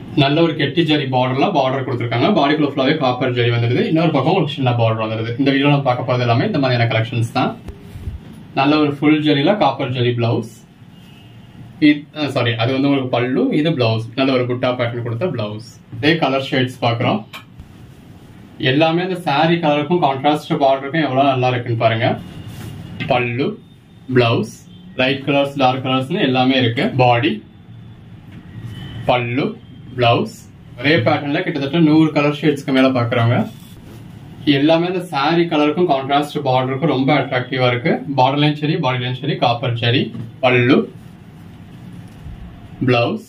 நல்ல ஒரு கெட்டி ஜரி பார்டர் கொடுத்துருக்காங்க. பாடிக்குள்ள ஃபுல்லாவே காப்பர் ஜரி வந்துருது. இன்னொரு பக்கம் ஒரு சின்ன பார்டர் வந்துருது. இந்த வீடியோ நம்ம பார்க்க போறது எல்லாமே இந்த மாதிரியான கலெக்ஷன்ஸ் தான். நல்ல ஒரு ஃபுல் ஜரியில காப்பர் ஜரி பிளவுஸ். சாரி, அது வந்து உங்களுக்கு பல்லு, இது பிளவுஸ். நல்ல ஒரு புட்டா பேட்டர்ன் கொடுத்த பிளவுஸ். இதே கலர் ஷேட்ஸ் பாக்குறோம். எல்லாமே இந்த சாரி கலருக்கும் கான்ட்ராஸ்ட் பார்டருக்கும் எவ்வளவு நல்லா இருக்குன்னு பாருங்க. Pallu, blouse, light colours, dark கலர்ஸ்னு எல்லாமே இருக்கு. பாடி, பல்லு, பிளவுஸ், ஒரே பேட்டர்ன்ல கிட்டத்தட்ட 100 கலர் ஷேட்ஸ்க்கு மேல பாக்குறாங்க. எல்லாமே இந்த சாரி கலருக்கும் கான்ட்ராஸ்ட் பார்டருக்கும் ரொம்ப அட்ராக்டிவா இருக்கு. பார்டர்லையும் சரி, பாடிலையும் சரி காப்பர் ஜரி. பல்லு, பிளவுஸ்.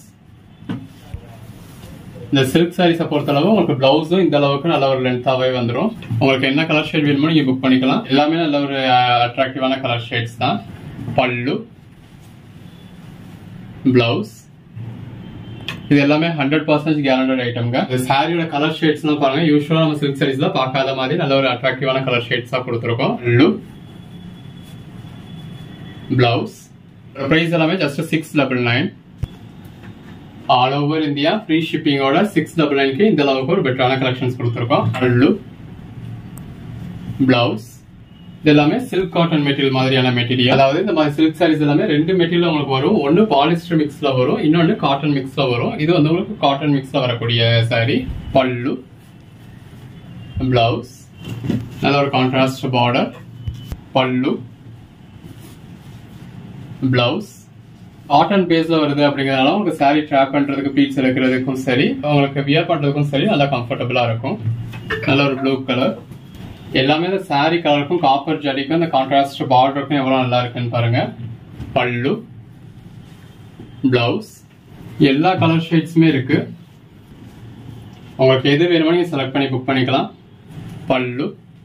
இந்த சில்க் சாரீஸை பொறுத்தளவு உங்களுக்கு பிளவுஸும் இந்த அளவுக்கு நல்ல ஒரு லென்த்தாவே வந்துடும். உங்களுக்கு என்ன கலர் ஷேட் வேணுமோ நீங்க புக் பண்ணிக்கலாம். எல்லாமே நல்ல ஒரு அட்ராக்டிவான கலர் ஷேட்ஸ் தான். பல்லு, பிளவுஸ், இது எல்லாமே 100% கேரண்டட் ஐட்டம்ங்க. இந்த சாரியோட கலர் ஷேட்ஸ் எல்லாம் பாருங்க. யூஸ்வலா நம்ம சில்க் சாரீஸ்ல பார்க்காத மாதிரி நல்ல ஒரு அட்ராக்டிவான கலர் ஷேட்ஸா கொடுத்துருக்கோம். பல்லு, பிளவுஸ். பிரைஸ் எல்லாமே just 699. All over India free ஷிப்பிங்கோட 699க்கு இந்த அளவுக்கு ஒரு பெட்டரான கலெக்ஷன்ஸ் கொடுத்துருக்கோம். பல்லு, பிளவுஸ், இது எல்லாமே சில்க் காட்டன் மெட்டீரியல் மாதிரியான மெட்டீரியல். அதாவது இந்த மாதிரி சில்க் சாரீஸ் எல்லாமே 2 மெட்டீரியல் உங்களுக்கு வரும். ஒன்னு பாலிஸ்டர் மிக்ஸ்ல வரும், இன்னொன்னு காட்டன் மிக்ஸ்ல வரும். இது வந்து உங்களுக்கு காட்டன் மிக்ஸ்ல வரக்கூடிய சாரி. பல்லு, பிளவுஸ், நல்ல ஒரு contrast border. Pallu, blouse. Cotton பேஸ்ல வருது அப்படிங்கறதுனால உங்களுக்கு சாரி ட்ராப் பண்றதுக்கு, பீட்ஸ் எடுக்கிறதுக்கும் சரி, உங்களுக்கு வியர் பண்றதுக்கும் சரி நல்லா கம்ஃபர்டபுளா இருக்கும். நல்ல ஒரு ப்ளூ கலர். எல்லாமே இந்த சாரி கலருக்கும் காப்பர் ஜரிக்கும் இந்த கான்ட்ராஸ்ட் பார்டருக்கும் எவ்வளவு நல்லா இருக்குன்னு பாருங்க. பல்லு, பிளவுஸ், எல்லா கலர் ஷேட்ஸுமே இருக்கு. உங்களுக்கு எது வேணுமோ நீங்க செலக்ட் பண்ணி புக் பண்ணிக்கலாம். பல்லு,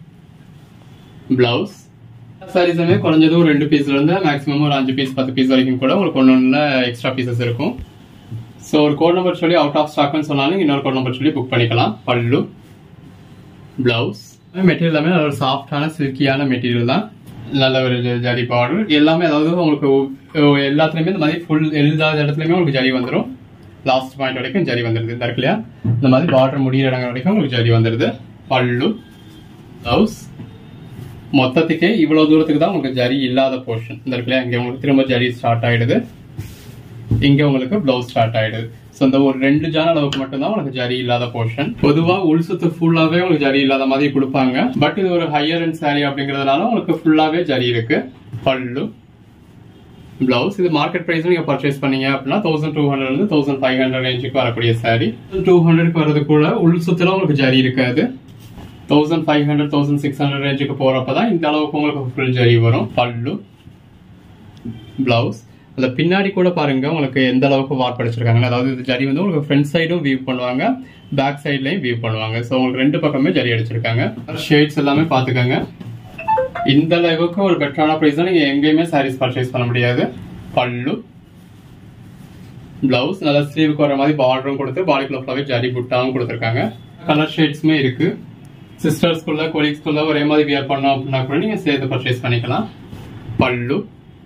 பிளவுஸ். சாரீஸுமே குறைஞ்சது ஒரு 2 பீஸ்ல இருந்து மேக்ஸிமம் ஒரு 5 பீஸ் 10 பீஸ் வரைக்கும் கூட உங்களுக்கு ஒன்னொன்னுல எக்ஸ்ட்ரா பீசஸ் இருக்கும். ஸோ ஒரு கோட் நம்பர் சொல்லி அவுட் ஆஃப் ஸ்டாக்னு சொன்னாலும் இன்னொரு கோட் நம்பர் சொல்லி புக் பண்ணிக்கலாம். பல்லு, பிளவுஸ். மெட்டீரியல் எல்லாமே நல்ல ஒரு சாஃப்டான சில்கியான மெட்டீரியல் தான். நல்ல ஒரு ஜரி பார்டர். எல்லாமே அதாவது உங்களுக்கு எல்லாத்துலயுமே இந்த மாதிரி ஃபுல் எல்லா இடத்துலயுமே உங்களுக்கு ஜரி வந்துடும். லாஸ்ட் பாயிண்ட் வரைக்கும் ஜரி வந்துருது. இந்த இருக்குல்லையா, இந்த மாதிரி பார்டர் முடிகிற இடங்கள் வரைக்கும் உங்களுக்கு ஜரி வந்துருது. பல்லு, பிளவுஸ். மொத்தத்துக்கே இவ்வளவு தூரத்துக்கு தான் உங்களுக்கு ஜரி இல்லாத போர்ஷன். இந்த இருக்குல்லையா, இங்க உங்களுக்கு திரும்ப ஜரி ஸ்டார்ட் ஆயிடுது, இங்க உங்களுக்கு பிளவுஸ் ஸ்டார்ட் ஆயிடுது. ஸோ இந்த ஒரு 2 ஜான் அளவுக்கு மட்டும்தான் உங்களுக்கு ஜரி இல்லாத போர்ஷன். பொதுவா உள் சுத்து ஃபுல்லாவே உங்களுக்கு ஜரி இல்லாத மாதிரி கொடுப்பாங்க. பட் இது ஒரு ஹையர் அண்ட் சாரி அப்படிங்கறதுனால உங்களுக்கு ஃபுல்லாவே ஜரி இருக்கு. பல்லு, பிளவுஸ். இது மார்க்கெட் பிரைஸ் நீங்க பர்ச்சேஸ் பண்ணீங்க அப்படின்னா 1200 இருந்து 1500 ரேஞ்சுக்கு வரக்கூடிய சாரி. 200க்கு வர்றது கூட உள் சுத்துல உங்களுக்கு ஜரி இருக்காது. 1500 1600 ரேஞ்சுக்கு போறப்பதான் இந்த அளவுக்கு உங்களுக்கு ஃபுல் ஜரி வரும். பல்லு, பிளவுஸ். அந்த பின்னாடி கூட பாருங்க உங்களுக்கு எந்த அளவுக்கு வார்ப் அடிச்சிருக்காங்க. அதாவது இந்த ஜரி வந்து உங்களுக்கு ஃப்ரண்ட் சைடும் வியூ பண்ணுவாங்க, பேக் சைட்லயும் வியூ பண்ணுவாங்க. ஸோ உங்களுக்கு 2 பக்கமே ஜரி அடிச்சிருக்காங்க. ஷேட்ஸ் எல்லாமே பாத்துக்கோங்க. இந்த அளவுக்கு ஒரு பெட்டரான பிரைஸ் தான் நீங்க எங்கேயுமே சாரீஸ் பர்ச்சேஸ் பண்ண முடியாது. பல்லு, பிளவுஸ். நல்லா ஸ்லீவுக்கு வர மாதிரி பார்டரும் கொடுத்து பாடிக்குள்ள ஃபுல்லாவே ஜரி புட்டாவும் கொடுத்துருக்காங்க. கலர் ஷேட்ஸுமே இருக்கு. சிஸ்டர்ஸ்குள்ள கொலீக்ஸ்குள்ள ஒரே மாதிரி வியர் பண்ணோம் அப்படின்னா கூட நீங்க சேர்த்து பர்ச்சேஸ் பண்ணிக்கலாம். பல்லு,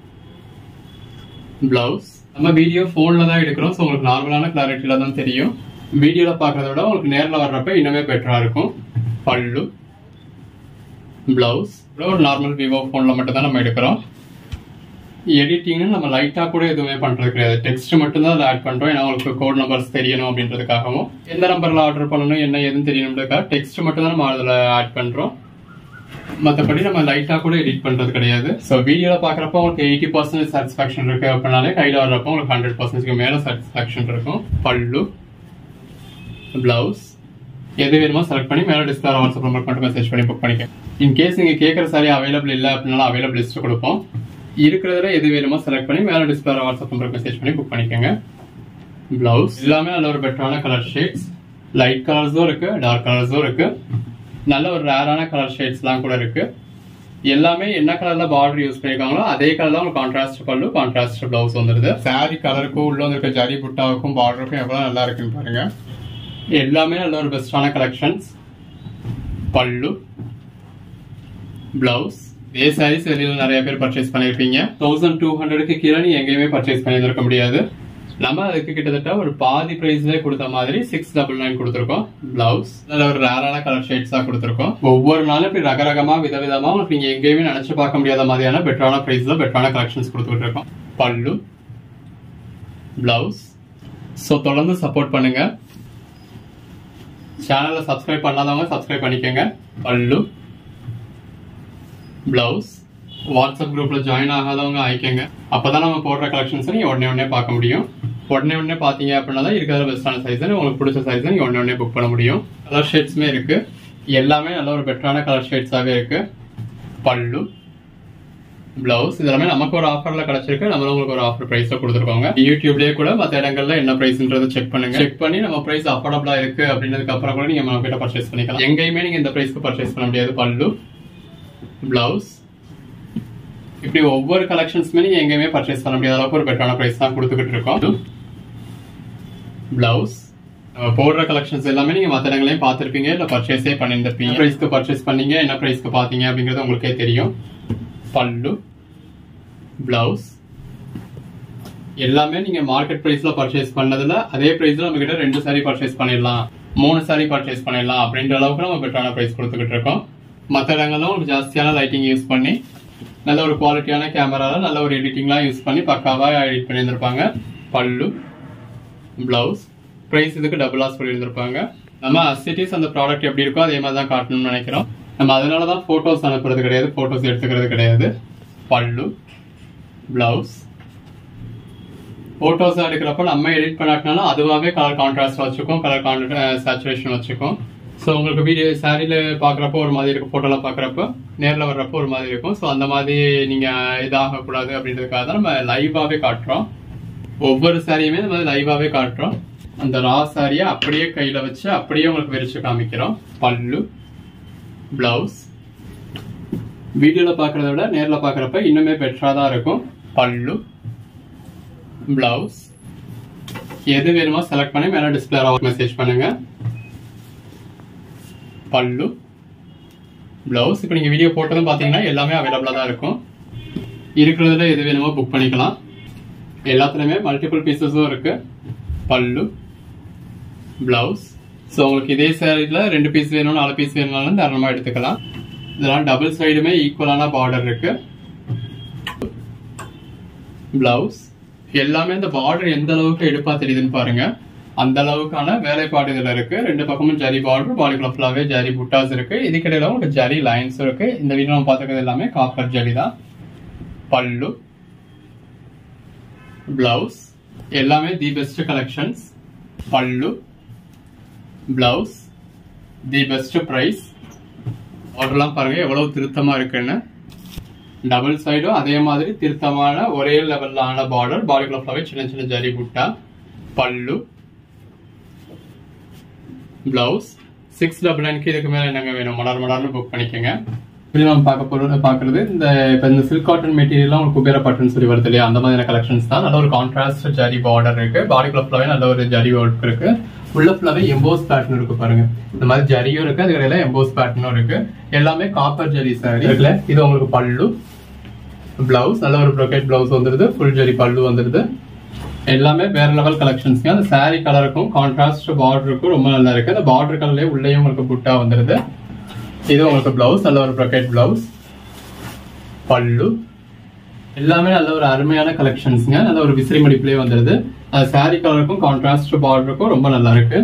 பிளவுஸ். நம்ம வீடியோ போன்ல தான் எடுக்கிறோம். ஸோ உங்களுக்கு நார்மலான கிளாரிட்டியில தான் தெரியும். வீடியோல பாக்குறத விட உங்களுக்கு நேரில் வர்றப்ப இன்னுமே பெட்டரா இருக்கும். பல்லு, பிளவுஸ். ஒரு நார்மல் விவோ போன்ல மட்டும் தான் நம்ம எடுக்கிறோம். எடிட்டிங் நம்ம லைட்டா கூட எதுவுமே பண்றது கிடையாது. டெக்ஸ்ட் மட்டும் தான் ஆட் பண்றோம். ஏன்னா உங்களுக்கு கோட் நம்பர்ஸ் தெரியணும் அப்படின்றதுக்காகவும், எந்த நம்பர்ல ஆர்டர் பண்ணணும் என்ன எதுன்னு தெரியணும்ன்றதுக்காக டெக்ஸ்ட் மட்டும் தான் நம்ம அதுல ஆட் பண்றோம். மற்றபடி நம்ம லைட்டா கூட எடிட் பண்றது கிடையாது. ஸோ வீடியோல பாக்குறப்ப உங்களுக்கு 80% சாட்டிஸ்பாக்சன் இருக்கு அப்படின்னாலே கையில வர்றப்போ உங்களுக்கு 100% மேல சாட்டிஸ்பாக்சன் இருக்கும். பல்லு, பிளவுஸ். எது வேணுமோ செலக்ட் பண்ணி மேல டிஸ்பிளே வாட்ஸ்அப் நம்பர் மட்டும் மெசேஜ் பண்ணி புக் பண்ணிக்க. இன்கேஸ் நீங்க கேட்கற சாரி அவைலபிள் இல்ல அப்படின்னாலும் அவைலபிள் லிஸ்ட் கொடுப்போம். இருக்கிறதுல எது வேணுமோ செலக்ட் பண்ணி மேல டிஸ்பிளே வாட்ஸ்அப் நம்பர் மெசேஜ் பண்ணி புக் பண்ணிக்கோங்க. பிளவுஸ். எல்லாமே நல்ல ஒரு பெட்டரான கலர் ஷேட்ஸ். லைட் கலர்ஸும் இருக்கு, டார்க் கலர்ஸும் இருக்கு. நல்ல ஒரு ரேரான கலர் ஷேட்ஸ் எல்லாம் கூட இருக்கு. எல்லாமே என்ன கலர்ல பார்டர் யூஸ் பண்ணிருக்காங்களோ அதே கலர்ல உங்களுக்கு கான்ட்ராஸ்ட் பல்லு, கான்ட்ராஸ்ட் பிளவுஸ் வந்துருது. சாரி கலருக்கும் உள்ள வந்துருக்க ஜரி புட்டாவுக்கும் பார்டருக்கும் எவ்வளவு நல்லா இருக்குன்னு பாருங்க. எல்லாமே நல்ல ஒரு பெஸ்டான கலெக்ஷன்ஸ். பல்லு, பிளவுஸ். இதே சாரீஸ் வெளியில நிறைய பேர் பர்ச்சேஸ் பண்ணிருப்பீங்க. 1200க்கு கீழே நீ எங்கேயுமே பர்ச்சேஸ் பண்ணியிருக்க முடியாது. நம்ம அதுக்கு கிட்டத்தட்ட ஒரு பாதி பிரைஸ்லேயே கொடுத்த மாதிரி 699 கொடுத்துருக்கோம். பிளவுஸ் நல்ல ஒரு ரேரான கலர் ஷேட்ஸா கொடுத்துருக்கோம். ஒவ்வொரு நாளும் இப்படி ரகரகமா விதவிதமா உங்களுக்கு நீங்க எங்கேயுமே நினைச்சு பார்க்க முடியாத மாதிரியான பெட்டரான பிரைஸ்ல பெட்டரான கலெக்ஷன்ஸ் கொடுத்துட்டு இருக்கோம். பல்லு, பிளவுஸ். ஸோ தொடர்ந்து சப்போர்ட் பண்ணுங்க. சேனலை சப்ஸ்கிரைப் பண்ணாதவங்க சப்ஸ்கிரைப் பண்ணிக்கோங்க. பல்லு, பிளவுஸ். வாட்ஸ்அப் குரூப்ல ஜாயின் ஆகாதவங்க ஆயிக்கங்க. அப்பதான் நம்ம போடுற கலெக்ஷன்ஸ் நீங்க உடனே பார்க்க முடியும். உடனே பாத்தீங்க அப்படின்னா தான் இருக்கிற பெஸ்டான சைஸ் உங்களுக்கு பிடிச்ச சைஸ் நீங்க உடனே புக் பண்ண முடியும். கலர் ஷேட்ஸுமே இருக்கு. எல்லாமே நல்ல ஒரு பெட்டரான கலர் ஷேட்ஸாவே இருக்கு. பல்லு, பிளவுஸ். இதெல்லாமே நமக்கு ஒரு ஆஃபர்ல கிடைச்சிருக்கு. நம்மளும் உங்களுக்கு ஒரு ஆஃபர் பிரைஸ்ல கொடுத்துருக்கோங்க. யூடியூப்லயே கூட மற்ற இடங்கள்ல என்ன பிரைஸ்ன்றதை செக் பண்ணுங்க. செக் பண்ணி நம்ம பிரைஸ் அஃபோர்டபிளா இருக்கு அப்படின்றதுக்கு அப்புறம் கூட நீங்க நம்ம கிட்ட பர்ச்சேஸ் பண்ணிக்கலாம். எங்கேயுமே நீங்க இந்த பிரைஸ்க்கு பர்ச்சேஸ் பண்ண முடியாது. பல்லு, பிளவுஸ். இப்படி ஒவ்வொரு கலெக்ஷன்ஸ்மே நீங்க எங்கேயுமே பர்ச்சேஸ் பண்ண முடியாத அளவுக்கு ஒரு பெட்டரான பிரைஸ் தான் கொடுத்துக்கிட்டு இருக்கோம். பிளவுஸ். நம்ம போடுற கலெக்ஷன்ஸ் எல்லாமே நீங்க மற்ற இடங்களையும் பார்த்திருப்பீங்க, இல்ல பர்ச்சேஸே பண்ணிருப்பீங்க. பிரைஸ்க்கு பர்ச்சேஸ் பண்ணீங்க, என்ன பிரைஸ்க்கு பாத்தீங்க அப்படிங்கறது உங்களுக்கே தெரியும். பல்லு, பிளவுஸ். எல்லாமே நீங்க மார்க்கெட் பிரைஸ்ல பர்ச்சேஸ் பண்ணதுல அதே பிரைஸ்ல நம்ம கிட்ட 2 சாரி பர்ச்சேஸ் பண்ணிடலாம், 3 சாரி பர்ச்சேஸ் பண்ணிடலாம் அப்படின்ற அளவுக்கு நம்ம பெட்டரான பிரைஸ் கொடுத்துக்கிட்டு இருக்கோம். மற்ற இடங்கள்ல ஒரு ஜாஸ்தியான லைட்டிங் யூஸ் பண்ணி நல்ல ஒரு குவாலிட்டியான கேமரால நல்ல ஒரு எடிட்டிங்லாம் யூஸ் பண்ணி பக்காவா எடிட் பண்ணியிருந்திருப்பாங்க. பல்லு, பிளவுஸ். பிரைஸ் இதுக்கு டபுளா சொல்லியிருந்திருப்பாங்க. நம்ம சிட்டிஸ் அந்த ப்ராடக்ட் எப்படி இருக்கோ அதே மாதிரி தான் காட்டணும்னு நினைக்கிறோம். நம்ம அதனாலதான் போட்டோஸ் அனுப்புறது கிடையாது, போட்டோஸ் எடுத்துக்கிறது கிடையாது. பல்லு, பிளவுஸ். போட்டோஸ் எடுக்கிறப்ப நம்ம எடிட் பண்ணாட்டினாலும் அதுவாகவே கலர் கான்ட்ராஸ்ட் வச்சுக்கும், கலர் சேச்சுரேஷன் வச்சுக்கும். ஸோ உங்களுக்கு வீடியோ சாரியில பாக்குறப்போ ஒரு மாதிரி இருக்கும், போட்டோல பாக்குறப்ப நேரில் வர்றப்போ ஒரு மாதிரி இருக்கும். ஸோ அந்த மாதிரி நீங்க இதாக கூடாது அப்படின்றதுக்காக தான் நம்ம லைவாவே காட்டுறோம். ஒவ்வொரு சாரியுமே இந்த மாதிரி லைவாவே காட்டுறோம். அந்த ரா சாரியை அப்படியே கையில வச்சு அப்படியே உங்களுக்கு விரிச்சு காமிக்கிறோம். பல்லு, பிளவுஸ். வீடியோல பாக்குறத விட நேரில் பாக்குறப்ப இன்னுமே பெட்டரா தான் இருக்கும். பல்லு, பிளவுஸ். எது வேணுமோ செலக்ட் பண்ணி மேல டிஸ்பிளே மெசேஜ் பண்ணுங்க. பல்லு, பிளவுஸ். இப்போ நீங்க வீடியோ போட்டதும் பாத்தீங்கன்னா எல்லாமே அவைலபிளா தான் இருக்கும். இருக்கிறதுல எது வேணுமோ புக் பண்ணிக்கலாம். எல்லாத்துலயுமே மல்டிபிள் பீசஸும் இருக்கு. பல்லு, பிளவுஸ். ஸோ உங்களுக்கு இதே சாரில 2 பீஸ் வேணும், 4 பீஸ் வேணும்னாலும் தாராளமா எடுத்துக்கலாம். இதெல்லாம் டபுள் சைடுமே ஈக்குவலான பார்டர் இருக்கு. பிளவுஸ். எல்லாமே இந்த பார்டர் எந்த அளவுக்கு எடுப்பா தெரியுதுன்னு பாருங்க. அந்த அளவுக்கான வேலைப்பாடு இதுல இருக்கு. 2 பக்கமும் ஜரி பார்டர், பாடிக்குள்ள ஃபுல்லாவே ஜரி புட்டாஸ் இருக்கு. இதுக்கிடையில உங்களுக்கு ஜரி லைன்ஸ் இருக்கு. இந்த வீடியோ நம்ம பாத்துக்கிறது எல்லாமே காப்பர் ஜரி தான். பல்லு, பிளவுஸ். எல்லாமே the best collections. Pallu, blouse, the best price. ஆர்டர்லாம் பாருங்க எவ்வளவு திருத்தமா இருக்குன்னு. டபுள் சைடும் அதே மாதிரி திருத்தமான ஒரே லெவல்லான பார்டர், பாடிக்குள்ள ஃபுல்லாவே சின்ன சின்ன ஜரி புட்டா. பல்லு, பிளவுஸ். 699 இதுக்கு மேல என்னங்க வேணும், மலர்னு புக் பண்ணிக்கோங்க. நம்ம பாக்குறது இந்த சில்க் காட்டன் மெட்டீரியல் உங்களுக்கு குபேர பட்டுன்னு சொல்லி வருது இல்லையா, அந்த மாதிரியான கலெக்ஷன்ஸ் தான். நல்ல ஒரு கான்ட்ராஸ்ட் ஜரி பார்டர் இருக்கு. பாடிக்குள்ள ஃபுல்லாவே நல்ல ஒரு ஜரி ஒர்க் இருக்கு. உள்ள ஃபுல்லாவே எம்போஸ் பேட்டர்ன் இருக்கு பாருங்க. இந்த மாதிரி ஜரியும் இருக்கு, அதுக்கடையில எம்போஸ் பேட்டர்னும் இருக்கு. எல்லாமே காப்பர் ஜரி சாரி இருக்குல்ல. இது உங்களுக்கு பல்லு, பிளவுஸ். நல்ல ஒரு ப்ரோகேட் பிளவுஸ் வந்துருது, ஃபுல் ஜரி பல்லு வந்துருது. எல்லாமே வேற லெவல் கலெக்ஷன்ஸ். அந்த சாரி கலருக்கும் கான்ட்ராஸ்ட் பார்டருக்கும் ரொம்ப நல்லா இருக்கு. அந்த பார்டர் கலர்லயே உள்ளே உங்களுக்கு புட்டா வந்துருது. இது உங்களுக்கு பிளவுஸ், நல்ல ஒரு ப்ரோகேட் பிளவுஸ். பல்லு. எல்லாமே நல்ல ஒரு அருமையான கலெக்ஷன்ஸ்ங்க. நல்ல ஒரு விசிறி மடிப்புலயே வந்துருது. அது சாரி கலருக்கும் கான்ட்ராஸ்ட் பார்டருக்கும் ரொம்ப நல்லா இருக்கு.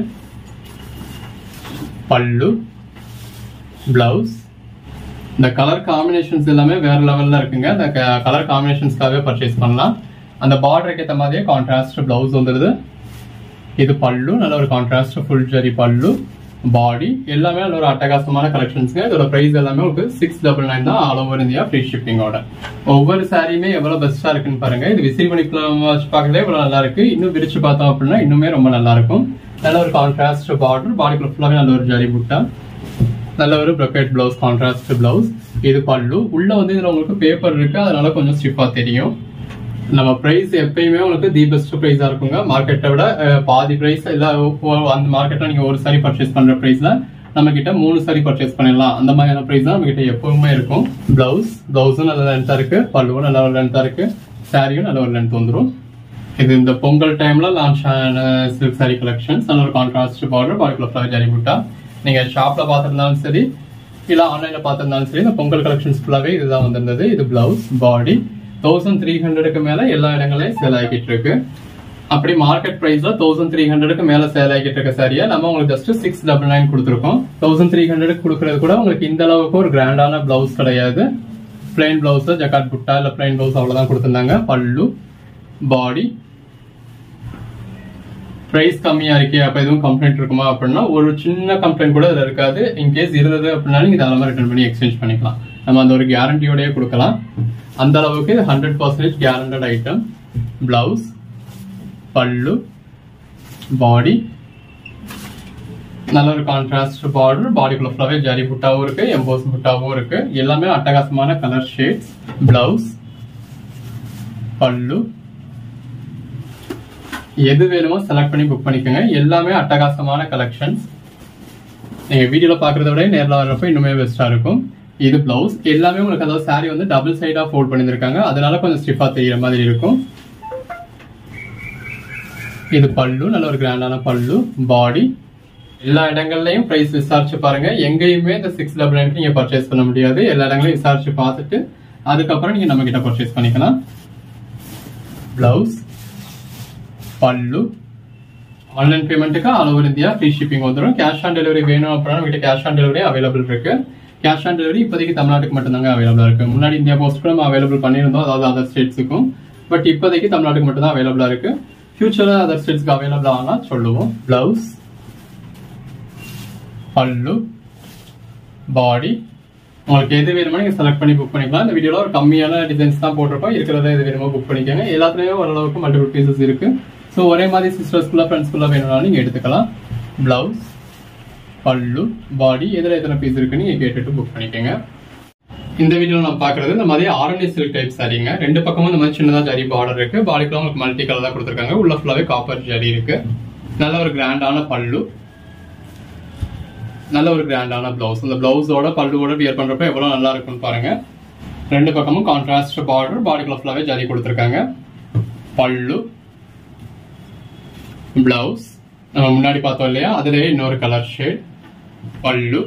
பல்லு, பிளவுஸ். இந்த கலர் காம்பினேஷன்ஸ் எல்லாமே வேற லெவல்ல இருக்குங்க. இந்த கலர் காம்பினேஷன்ஸ்க்காகவே பர்ச்சேஸ் பண்ணலாம். அந்த பார்டருக்கு ஏற்ற மாதிரியே கான்ட்ராஸ்ட் பிளவுஸ் வந்துருது. இது பல்லு, நல்ல ஒரு கான்ட்ராஸ்ட் ஃபுல் ஜரி பல்லு. பாடி எல்லாமே நல்ல ஒரு அட்டகாசமான கலெக்ஷன்ஸ்ங்க. இதோட பிரைஸ் எல்லாமே உங்களுக்கு 699 தான், ஆல் ஓவர் இந்தியா ஃப்ரீ ஷிப்பிங்கோட. ஒவ்வொரு சாரியுமே எவ்வளவு பெஸ்டா இருக்குன்னு பாருங்க. இது விசிறி மணிக்குள்ள வச்சு பார்க்கறதே இவ்வளவு நல்லா இருக்கு. இன்னும் விரிச்சு பார்த்தோம் அப்படின்னா இன்னுமே ரொம்ப நல்லா இருக்கும். நல்ல ஒரு கான்ட்ராஸ்ட் பார்டர், பாடிக்குள்ள ஃபுல்லாவே நல்ல ஒரு ஜரி புட்டா, நல்ல ஒரு ப்ரோகேட் பிளவுஸ், கான்ட்ராஸ்ட் பிளவுஸ். இது பல்லு. உள்ள வந்து இதுல உங்களுக்கு பேப்பர் இருக்கு, அதனால கொஞ்சம் ஸ்டிஃபா தெரியும். நம்ம பிரைஸ் எப்பயுமே உங்களுக்கு தி பெஸ்ட் பிரைஸா இருக்குங்க. மார்க்கெட்டை விட பாதி பிரைஸ் இல்ல, அந்த மார்க்கெட்ல நீங்க ஒரு சாரி பர்ச்சேஸ் பண்ற பிரைஸ்ல நம்ம கிட்ட 3 சாரி பர்ச்சேஸ் பண்ணிடலாம். அந்த மாதிரியான பிரைஸ் தான் நம்ம கிட்ட எப்பவுமே இருக்கும். பிளவுஸும் நல்ல லென்த்தா இருக்கு, பல்லுவும் நல்ல ஒரு லென்த்தா இருக்கு, சாரியும் நல்ல ஒரு லென்த் வந்துடும். இது இந்த பொங்கல் டைம்ல லான்ச் ஆன சில்க் சாரி கலெக்ஷன்ஸ். நல்ல ஒரு கான்ட்ராஸ்ட் பார்டர், பாடிக்குள்ள ஃப்ளவர் ஜரி புட்டா. நீங்க ஷாப்ல பார்த்திருந்தாலும் சரி இல்ல ஆன்லைன்ல பார்த்திருந்தாலும் சரி, இந்த பொங்கல் கலெக்ஷன்ஸ் ஃபுல்லாவே இதுதான் வந்திருந்தது. இது பிளவுஸ், பாடி 1300க்கு மேல எல்லா இடங்களையும் சேல் ஆகிட்டு இருக்கு. அப்படி மார்க்கெட் பிரைஸ்ல 1300க்கு மேல சேல் ஆகிட்டு இருக்க சாரியா நம்ம உங்களுக்கு ஜஸ்ட் 699 கொடுத்துருக்கோம். 1300 கொடுக்கறது கூட உங்களுக்கு இந்த அளவுக்கு ஒரு கிராண்டான பிளவுஸ் கிடையாது. பிளைன் பிளவுஸ், ஜக்காட் புட்டா இல்ல பிளைன் பிளவுஸ் அவ்வளவுதான் கொடுத்திருந்தாங்க. பல்லு, பாடி. பிரைஸ் கம்மியா இருக்கே, அப்ப எதுவும் கம்ப்ளைண்ட் இருக்குமா அப்படின்னா ஒரு சின்ன கம்ப்ளைண்ட் கூட இதுல இருக்காது. இன்கேஸ் இருந்தது அப்படின்னா நீங்க தாராளமா ரிட்டர்ன் பண்ணி எக்ஸ்சேஞ்ச் பண்ணிக்கலாம். நம்ம அந்த ஒரு கேரண்டியோடய கொடுக்கலாம். அந்த அளவுக்கு இது 100% கேரண்டட் ஐட்டம். பிளவுஸ், பல்லு, பாடி. நல்ல ஒரு கான்ட்ராஸ்ட் பார்டர், பாடிக்குள்ள ஃபுல்லாவே ஜரி புட்டாவும் இருக்கு, எம்போஸ் புட்டாவும் இருக்கு. எல்லாமே அட்டகாசமான கலர் ஷேட்ஸ். பிளவுஸ், பல்லு. எது வேணுமோ செலக்ட் பண்ணி புக் பண்ணிக்கோங்க. எல்லாமே அட்டகாசமான கலெக்ஷன்ஸ். நீங்க வீடியோல பாக்குறத விட நேரில் வர்றப்ப இன்னுமே பெஸ்டா இருக்கும். இது பிளவுஸ். எல்லாமே உங்களுக்கு அதாவது சாரி வந்து டபுள் சைடா ஃபோல்ட் பண்ணிருக்காங்க, அதனால கொஞ்சம் ஸ்டிஃபா தெரியுற மாதிரி இருக்கும். இது பல்லு, நல்ல ஒரு கிராண்டான பல்லு. பாடி. எல்லா இடங்கள்லயும் பிரைஸ் விசாரிச்சு பாருங்க. எங்கேயுமே இந்த 699 நீங்க பர்ச்சேஸ் பண்ண முடியாது. எல்லா இடங்களையும் விசாரிச்சு பார்த்துட்டு அதுக்கப்புறம் நீங்க நம்ம கிட்ட பர்ச்சேஸ் பண்ணிக்கலாம். பிளவுஸ், பல்லு. ஆன்லைன் பேமெண்ட்டுக்கு all over India free shipping வந்துடும். கேஷ் ஆன் டெலிவரி வேணும் அப்படின்னா நம்ம கிட்ட கேஷ் ஆன் டெலிவரி அவைலபிள் இருக்கு. கேஷ் ஆன் டெலிவரி இப்போதைக்கு தமிழ்நாட்டுக்கு மட்டும்தாங்க அவைலபிளா இருக்கு. முன்னாடி இந்தியா போஸ்ட் கூட நம்ம அவைலபிள் பண்ணியிருந்தோம், அதாவது அதர் ஸ்டேட்ஸுக்கும். பட் இப்போதைக்கு தமிழ்நாட்டுக்கு மட்டும் தான் அவைலபிளா இருக்கு. ஃபியூச்சர்ல அதர் ஸ்டேட்ஸ்க்கு அவைலபிள் ஆனா சொல்லுவோம். பிளவுஸ், பல்லு, பாடி. உங்களுக்கு எது வேணுமோ நீங்க செலக்ட் பண்ணி புக் பண்ணிக்கலாம். இந்த வீடியோல ஒரு கம்மியான டிசைன்ஸ் தான் போட்டிருப்போம். இருக்கிறத எது வேணுமோ புக் பண்ணிக்கோங்க. எல்லாத்துலயும் ஓரளவுக்கு மல்டிபிள் பீசஸ் இருக்கு. ஸோ ஒரே மாதிரி சிஸ்டர்ஸ்குள்ள ஃப்ரெண்ட்ஸ்குள்ள வேணும்னாலும் நீங்க எடுத்துக்கலாம். பிளவுஸ், பல்லு, பாடி. எதுல எத்தனை பீஸ் இருக்குன்னு நீங்க கேட்டுட்டு புக் பண்ணிக்கோங்க. இந்த வீடியோல நம்ம பாக்குறது இந்த மாதிரி ஆரஞ்சு சில்க் டைப் சாரிங்க. ரெண்டு பக்கமும் இந்த மாதிரி சின்னதா ஜரி பார்டர் இருக்கு. பாடிக்குள்ள உங்களுக்கு மல்டி கலர் தான் கொடுத்துருக்காங்க. உள்ள ஃபுல்லாவே காப்பர் ஜரி இருக்கு. நல்ல ஒரு கிராண்டான பல்லு, நல்ல ஒரு கிராண்டான பிளவுஸ். இந்த பிளவுஸோட பல்லுவோட வியர் பண்றப்ப எவ்வளவு நல்லா இருக்குன்னு பாருங்க. ரெண்டு பக்கமும் கான்ட்ராஸ்ட் பார்டர், பாடிக்குள்ள ஃபுல்லாவே ஜரி கொடுத்துருக்காங்க. பல்லு, பிளவுஸ். நம்ம முன்னாடி பார்த்தோம் இல்லையா, அதுலயே இன்னொரு கலர் ஷேட். பல்லு,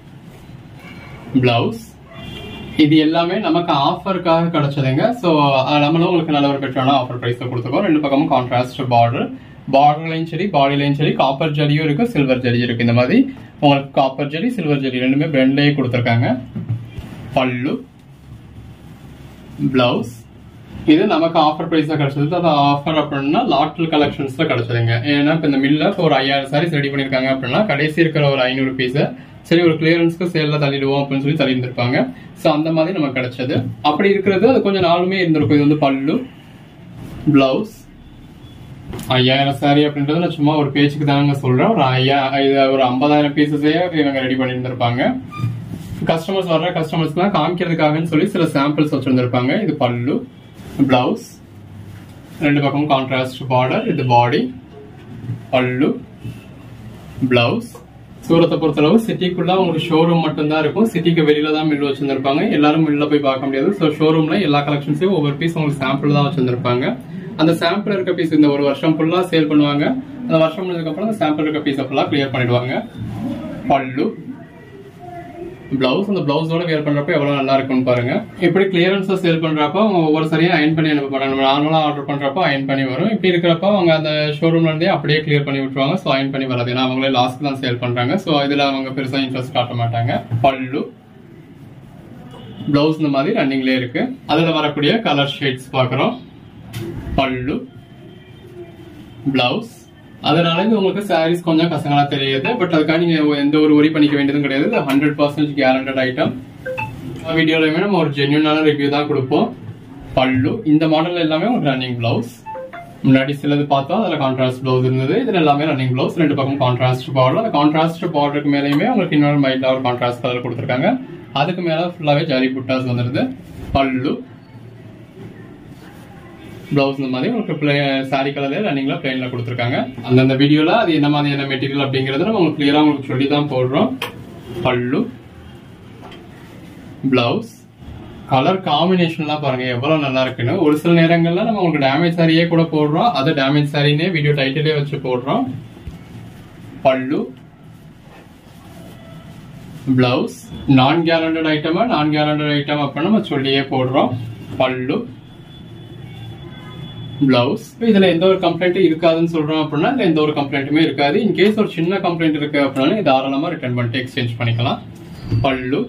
பிளவுஸ். இது எல்லாமே நமக்கு ஆஃபருக்காக கிடைச்சதுங்க. ஸோ நம்மளும் உங்களுக்கு நல்ல ஒரு பெட்டரான ஆஃபர் பிரைஸ்ல கொடுத்துருக்கோம். ரெண்டு பக்கமும் கான்ட்ராஸ்ட் பார்டர், பார்டர்லையும் சரி பாடிலையும் சரி காப்பர் ஜரியும் இருக்கு, சில்வர் ஜரி இருக்கு. இந்த மாதிரி உங்களுக்கு காப்பர் ஜரி, சில்வர் ஜரி ரெண்டுமே பிரெண்ட்லயே கொடுத்துருக்காங்க. பல்லு, பிளவுஸ். இது நமக்கு ஆஃபர் பிரைஸ்ல கிடைச்சது. அது ஆஃபர் அப்படின்னா லாட்டல் கலெக்ஷன்ஸ்ல கிடைச்சதுங்க. ஏன்னா இப்ப இந்த மில்ல ஒரு 5000 சாரீஸ் ரெடி பண்ணிருக்காங்க அப்படின்னா கடைசி இருக்கிற ஒரு 500 பீஸை சரி ஒரு கிளியரன்ஸ்க்கு சேல்ல தள்ளிடுவோம் அப்படின்னு சொல்லி தள்ளி இருந்திருப்பாங்க. ஸோ அந்த மாதிரி நமக்கு கிடைச்சது. அப்படி இருக்கிறது அது கொஞ்சம் நாளுமே இருந்திருக்கும். இது வந்து பல்லு, பிளவுஸ். 5000 சாரி அப்படின்றது நான் சும்மா ஒரு பேச்சுக்கு தாங்க சொல்றேன். ஒரு 50,000 பீசஸே இவங்க ரெடி பண்ணியிருந்திருப்பாங்க. கஸ்டமர்ஸ் வர்ற கஸ்டமர்ஸ்லாம் காமிக்கிறதுக்காகன்னு சொல்லி சில சாம்பிள்ஸ் வச்சிருந்திருப்பாங்க. இது பல்லு, பிளவுஸ். ரெண்டு பக்கமும் கான்ட்ராஸ்ட் பார்டர். இது பாடி, பல்லு, பிளவுஸ். சூரத்தை பொறுத்தளவு சிட்டிக்குள்ள உங்களுக்கு ஷோரூம் மட்டும் தான் இருக்கும். சிட்டிக்கு வெளியில தான் மில் வச்சிருந்திருப்பாங்க. எல்லாரும் மில்ல போய் பார்க்க முடியாது. ஸோ ஷோரூம்ல எல்லா கலெக்ஷன்ஸையும் ஒவ்வொரு பீஸ் உங்களுக்கு சாம்பிள் தான் வச்சிருந்திருப்பாங்க. அந்த சாம்பிள் இருக்க பீஸ் இந்த ஒரு வருஷம் ஃபுல்லா சேல் பண்ணுவாங்க. அந்த வருஷம் முடிஞ்சதுக்கு அப்புறம் அந்த சாம்பிள் இருக்க பீஸை ஃபுல்லா கிளியர் பண்ணிடுவாங்க. பல்லு, பிளவுஸ். அந்த பிளவுஸோட வேர் பண்றப்ப எவ்வளவு நல்லா இருக்கும்னு பாருங்க. இப்படி கிளியரன்ஸ் சேல் பண்றப்ப அவங்க ஒவ்வொரு சரியா அயன் பண்ணி அனுப்ப மாட்டாங்க. நம்ம நார்மலா ஆர்டர் பண்றப்ப அயன் பண்ணி வரும். இப்படி இருக்கிறப்ப அவங்க அந்த ஷோரூம்ல இருந்தே அப்படியே கிளியர் பண்ணி விட்டுருவாங்க. ஸோ அயன் பண்ணி வராது. ஏன்னா அவங்களே லாஸ்ட் தான் சேல் பண்றாங்க. ஸோ இதுல அவங்க பெருசா இன்ட்ரெஸ்ட் காட்ட மாட்டாங்க. பல்லு, பிளவுஸ் இந்த மாதிரி ரன்னிங்லேயே இருக்கு. அதுல வரக்கூடிய கலர் ஷேட்ஸ் பாக்குறோம். பல்லு, பிளவுஸ். அதனால இது உங்களுக்கு சாரீஸ் கொஞ்சம் கசங்களா தெரியுது. பட் அதுக்காக நீங்க எந்த ஒரு ஒரி பண்ணிக்க வேண்டியதும் கிடையாது. 100% கேரண்டட் ஐட்டம். வீடியோலயுமே நம்ம ஒரு ஜென்யூனான ரிவ்யூ தான் கொடுப்போம். பல்லு. இந்த மாடல் எல்லாமே ஒரு ரன்னிங் பிளவுஸ். முன்னாடி சிலது பார்த்தோம், அதுல கான்ட்ராஸ்ட் பிளவுஸ் இருந்தது. இதுல எல்லாமே ரன்னிங் பிளவுஸ். ரெண்டு பக்கம் கான்ட்ராஸ்ட் பார்டர். அந்த கான்ட்ராஸ்ட் பார்டருக்கு மேலேயுமே உங்களுக்கு இன்னொரு மைல்டா ஒரு கான்ட்ராஸ்ட் கலர் கொடுத்துருக்காங்க. அதுக்கு மேல ஃபுல்லாவே ஜரி புட்டாஸ் வந்துருது. பல்லு, பிளவுஸ் இந்த மாதிரி உங்களுக்கு சாரி கலர்ல ரன்னிங்ல பிளைன்ல கொடுத்துருக்காங்க. அந்தந்த வீடியோல அது என்ன மாதிரியான மெட்டீரியல் அப்படிங்கறத நம்ம உங்களுக்கு கிளியரா உங்களுக்கு சொல்லி தான் போடுறோம். பல்லு, பிளவுஸ். கலர் காம்பினேஷன்லாம் பாருங்க எவ்வளவு நல்லா இருக்குன்னு. ஒரு சில நேரங்கள்ல நம்ம உங்களுக்கு டேமேஜ் சாரியே கூட போடுறோம், அதை டேமேஜ் சாரினே வீடியோ டைட்டிலே வச்சு போடுறோம். பல்லு, பிளவுஸ், நான் கேரண்டட் ஐட்டமா நான் கேரண்டட் ஐட்டம் அப்படின்னு நம்ம சொல்லியே போடுறோம். பல்லு, பிளவுஸ். இதுல எந்த ஒரு கம்ப்ளைண்ட் இருக்காதுன்னு சொல்றோம் அப்படின்னா இதுல எந்த ஒரு கம்ப்ளைண்ட்டுமே இருக்காது. இன்கேஸ் ஒரு சின்ன கம்ப்ளைண்ட் இருக்கு அப்படின்னா தாராளமா ரிட்டர்ன் பண்ணிட்டு எக்ஸ்சேஞ்ச் பண்ணிக்கலாம். பல்லு,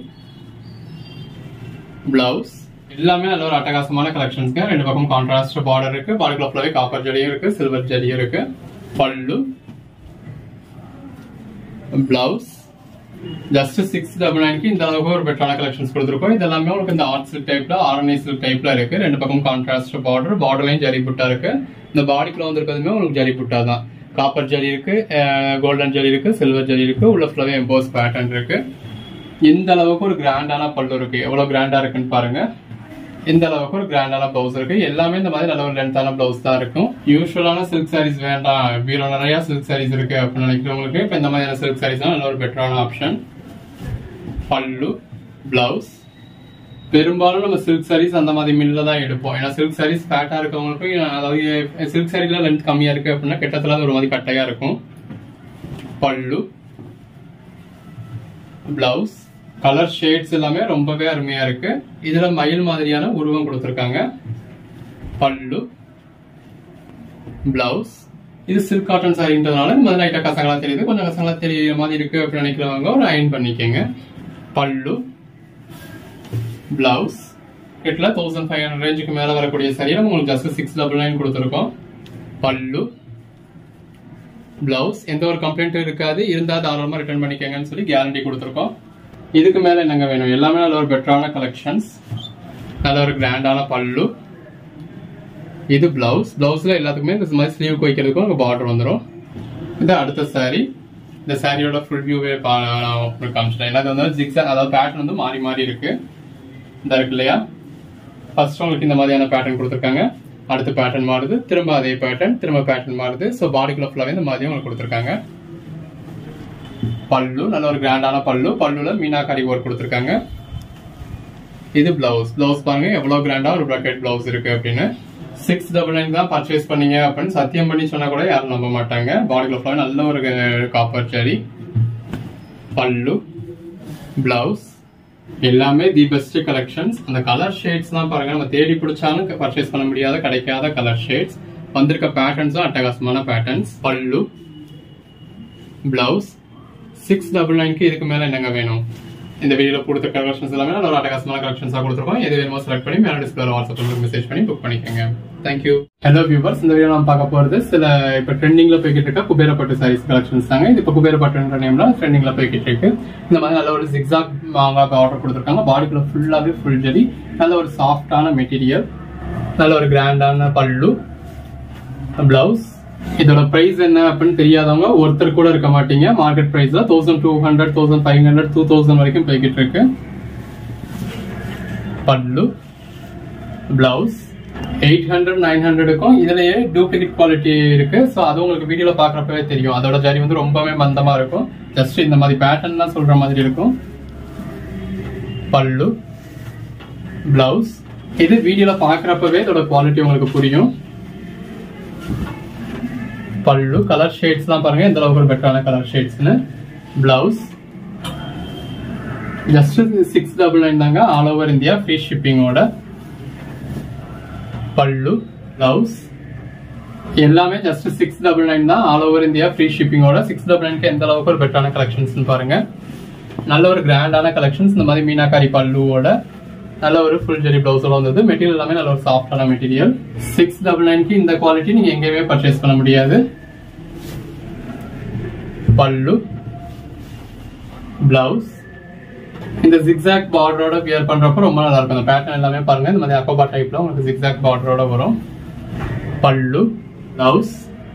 பிளவுஸ் எல்லாமே நல்ல ஒரு அட்டகாசமான கலெக்ஷன்ஸ்ங்க. ரெண்டு பக்கம் கான்ட்ராஸ்ட் பார்டர் இருக்கு, பார்டர் ஃபுல்லாவே காப்பர் ஜரியும் இருக்கு, சில்வர் ஜரியும் இருக்கு. பல்லு, பிளவுஸ் ஜஸ்ட் 699 இந்த அளவுக்கு ஒரு பெட்டரான கலெக்ஷன்ஸ் கொடுத்துருக்கோம். இது எல்லாமே உங்களுக்கு இந்த ஆர்ட் சில்க் டைப்ல ஆர்என்ஐ சில்க் டைப்ல இருக்கு. ரெண்டு பக்கம் கான்ட்ராஸ்ட் பார்டர்லயும் ஜரி புட்டா இருக்கு. இந்த பாடிக்குள்ள வந்திருக்கிறதுமே உங்களுக்கு ஜரி புட்டா தான். காப்பர் ஜரி இருக்கு, கோல்டன் ஜரி இருக்கு, சில்வர் ஜரி இருக்கு, உள்ள ஃபுல்லாவே எம்போஸ் பேட்டர்ன் இருக்கு. இந்த அளவுக்கு ஒரு கிராண்டான பல்லு இருக்கு. எவ்வளவு கிராண்டா இருக்குன்னு பாருங்க. இந்த அளவுக்கு ஒரு கிராண்டான பிளவுஸ் இருக்கு. எல்லாமே இந்த மாதிரி நல்ல ஒரு லென்த்தான பிளவுஸ் தான் இருக்கும். யூஸ்வலான சில்க் சாரீஸ் வேண்டாம், பீரோ நிறைய சில்க் சாரீஸ் இருக்கு அப்படின்னு நினைக்கிறவங்களுக்கு இப்ப இந்த மாதிரியான சில்க் சாரீஸ் தான் நல்ல ஒரு பெட்டரான ஆப்ஷன். பல்லு, பிளவுஸ். பெரும்பாலும் நம்ம சில்க் சாரீஸ் அந்த மாதிரி மில்ல தான் எடுப்போம். ஏன்னா சில்க் சாரீஸ் ஃபேட்டா இருக்கவங்களுக்கு, அதாவது சில்க் சாரீல லென்த் கம்மியா இருக்கு அப்படின்னா கிட்டத்தட்ட ஒரு மாதிரி கட்டையா இருக்கும். பல்லு, பிளவுஸ். கலர் ஷேட்ஸ் எல்லாமே ரொம்பவே அருமையா இருக்கு. இதுல மயில் மாதிரியான உருவம் கொடுத்திருக்காங்க. பல்லு, பிளவுஸ். இது சில்க் காட்டன் சாரின்றதுனால இந்த மாதிரி லைட்டா கசங்களா தெரியுது, கொஞ்சம் கசங்களா தெரியற மாதிரி இருக்கு அப்படின்னு நினைக்கிறவங்க ஒரு அயன் பண்ணிக்கங்க. பல்லு, பிளவுஸ். கிட்டல 1500 ரேஞ்சுக்கு மேல வரக்கூடிய சாரியில உங்களுக்கு ஜஸ்ட் 699 கொடுத்துருக்கோம். பல்லு, பிளவுஸ். எந்த ஒரு கம்ப்ளைண்ட்டும் இருக்காது, இருந்தா தாராளமா ரிட்டர்ன் பண்ணிக்கங்கன்னு சொல்லி கேரண்டி கொடுத்துருக்கோம். இதுக்கு மேல என்னங்க வேணும்? எல்லாமே நல்ல ஒரு பெட்டரான கலெக்ஷன்ஸ். நல்ல ஒரு கிராண்டான பல்லு. இது பிளவுஸ். பிளவுஸ்ல எல்லாத்துக்குமே இந்த மாதிரி ஸ்லீவ் வைக்கிறதுக்கும் உங்க பார்டர் வந்துடும். இது அடுத்த சாரி. இந்த சாரியோட ஃபுல் வியூவே காமிச்சிட்டேன். ஏன்னா வந்து ஜிக்ஸாக், அதாவது பேட்டர்ன் வந்து மாறி மாறி இருக்கு. இந்த இருக்கு இல்லையா, ஃபர்ஸ்ட் உங்களுக்கு இந்த மாதிரியான பேட்டர்ன் கொடுத்துருக்காங்க, அடுத்த பேட்டர்ன் மாறுது, திரும்ப அதே பேட்டர்ன், திரும்ப பேட்டர்ன் மாறுது. ஸோ பாடிக்குள்ள ஃபுல்லாவே இந்த மாதிரி உங்களுக்கு கொடுத்துருக்காங்க. பல்லு, நல்ல ஒரு கிராண்டான பல்லு. பல்லுல மீனாக்காரி ஒர்க் கொடுத்துருக்காங்க. இது பிளவுஸ். பிளவுஸ் பாருங்க எவ்வளவு கிராண்டா ஒரு பிராக்கெட் பிளவுஸ் இருக்கு அப்படின்னு. 699 தான் பர்ச்சேஸ் பண்ணீங்க அப்படின்னு சத்தியம் பண்ணி சொன்னா கூட யாரும் நம்ப மாட்டாங்க. பாடிக்குள்ள ஃபுல்லாவே நல்ல ஒரு காப்பர் ஜரி. பல்லு, பிளவுஸ் எல்லாமே தி பெஸ்ட் கலெக்ஷன்ஸ். அந்த கலர் ஷேட்ஸ் தான் பாருங்க, நம்ம தேடி பிடிச்சாலும் பர்ச்சேஸ் பண்ண முடியாத கிடைக்காத கலர் ஷேட்ஸ். வந்திருக்க பேட்டர்ன்ஸும் அட்டகாசமான பேட்டர்ன்ஸ். பல்லு, பிளவுஸ் 699 இதுக்கு மேல என்னங்க வேணும்? இந்த வீடியோல கொடுத்த கலெக்ஷன்ஸ் எல்லாமே நல்ல ஒரு அட்டகாசமான கலெக்ஷன்ஸா கொடுத்துருக்கோம். எது வேணுமோ செலக்ட் பண்ணி மேல டிஸ்பிளேல வாட்ஸ்அப் நம்பருக்கு மெசேஜ் பண்ணி புக் பண்ணிக்கோங்க. தேங்க்யூ. ஹலோ வியூவர்ஸ், இந்த வீடியோ நம்ம பார்க்க போறது சில இப்ப ட்ரெண்டிங்ல போய்கிட்டு இருக்க குபேரப்பட்டு சாரீஸ் கலெக்ஷன்ஸ் தாங்க. இது இப்ப குபேரப்பட்டுன்ற நேம்ல ட்ரெண்டிங்ல போய்கிட்டு இருக்கு. இந்த மாதிரி நல்ல ஒரு ஜிக்ஸாக் ஆர்டர் கொடுத்துருக்காங்க. பாடிக்குள்ள ஃபுல்லாவே ஃபுல் ஜரி, நல்ல ஒரு சாஃப்டான மெட்டீரியல், நல்ல ஒரு கிராண்டான பல்லு, பிளவுஸ். இதோட பிரைஸ் என்ன அப்படின்னு தெரியாதவங்க ஒருத்தர் கூட இருக்க மாட்டீங்க. மார்க்கெட் பிரைஸ்ல 1200, 1500, 2000 வரைக்கும் போய்கிட்டு இருக்கு. பல்லு, பிளவுஸ் 800, 900க்கும் இதுலயே டூப்ளிகேட் குவாலிட்டி இருக்கு. சோ அது உங்களுக்கு வீடியோல பாக்குறப்பவே தெரியும். அதோட ஜரி வந்து ரொம்பவே மந்தமா இருக்கும். ஜஸ்ட் இந்த மாதிரி பேட்டர்ன் தான் சொல்ற மாதிரி இருக்கும். பல்லு, பிளவுஸ். இது வீடியோல பாக்குறப்பவே இதோட குவாலிட்டி உங்களுக்கு புரியும். பல்லு, கலர் ஷேட்ஸ் தான் பாருங்க எந்த அளவுக்கு பெட்டரான கலர் ஷேட்ஸ்னு. பிளவுஸ் ஜஸ்ட் 699 தாங்க, ஆல் ஓவர் இந்தியா ஃப்ரீ ஷிப்பிங்கோட. பல்லு, பிளவுஸ் எல்லாமே ஜஸ்ட் 699 தான், ஆல் ஓவர் இந்தியா ஃப்ரீ ஷிப்பிங்கோட. 699 எந்த அளவுக்கு ஒரு பெட்டரான கலெக்ஷன்ஸ் பாருங்க. நல்ல ஒரு கிராண்டான கலெக்ஷன்ஸ். இந்த மாதிரி மீனாக்காரி பல்லுவோட நல்ல ஒரு ஃபுல் ஜெரி பிளவுஸோட வந்தது. மெட்டீரியல் எல்லாமே நல்ல ஒரு சாஃப்டான மெட்டீரியல். 699 இந்த குவாலிட்டி நீங்க எங்கேயுமே பர்ச்சேஸ் பண்ண முடியாது. பல்லு, பிளவுஸ் இந்த ஜிக்ஸாக் பார்டரோட வியர் பண்றப்ப ரொம்ப நல்லா இருக்கும். அந்த பேட்டர்ன் எல்லாமே பாருங்க இந்த மாதிரி அக்கோபா டைப்ல உங்களுக்கு ஜிக்ஸாக் பார்டரோட வரும். பல்லு, பிளவுஸ்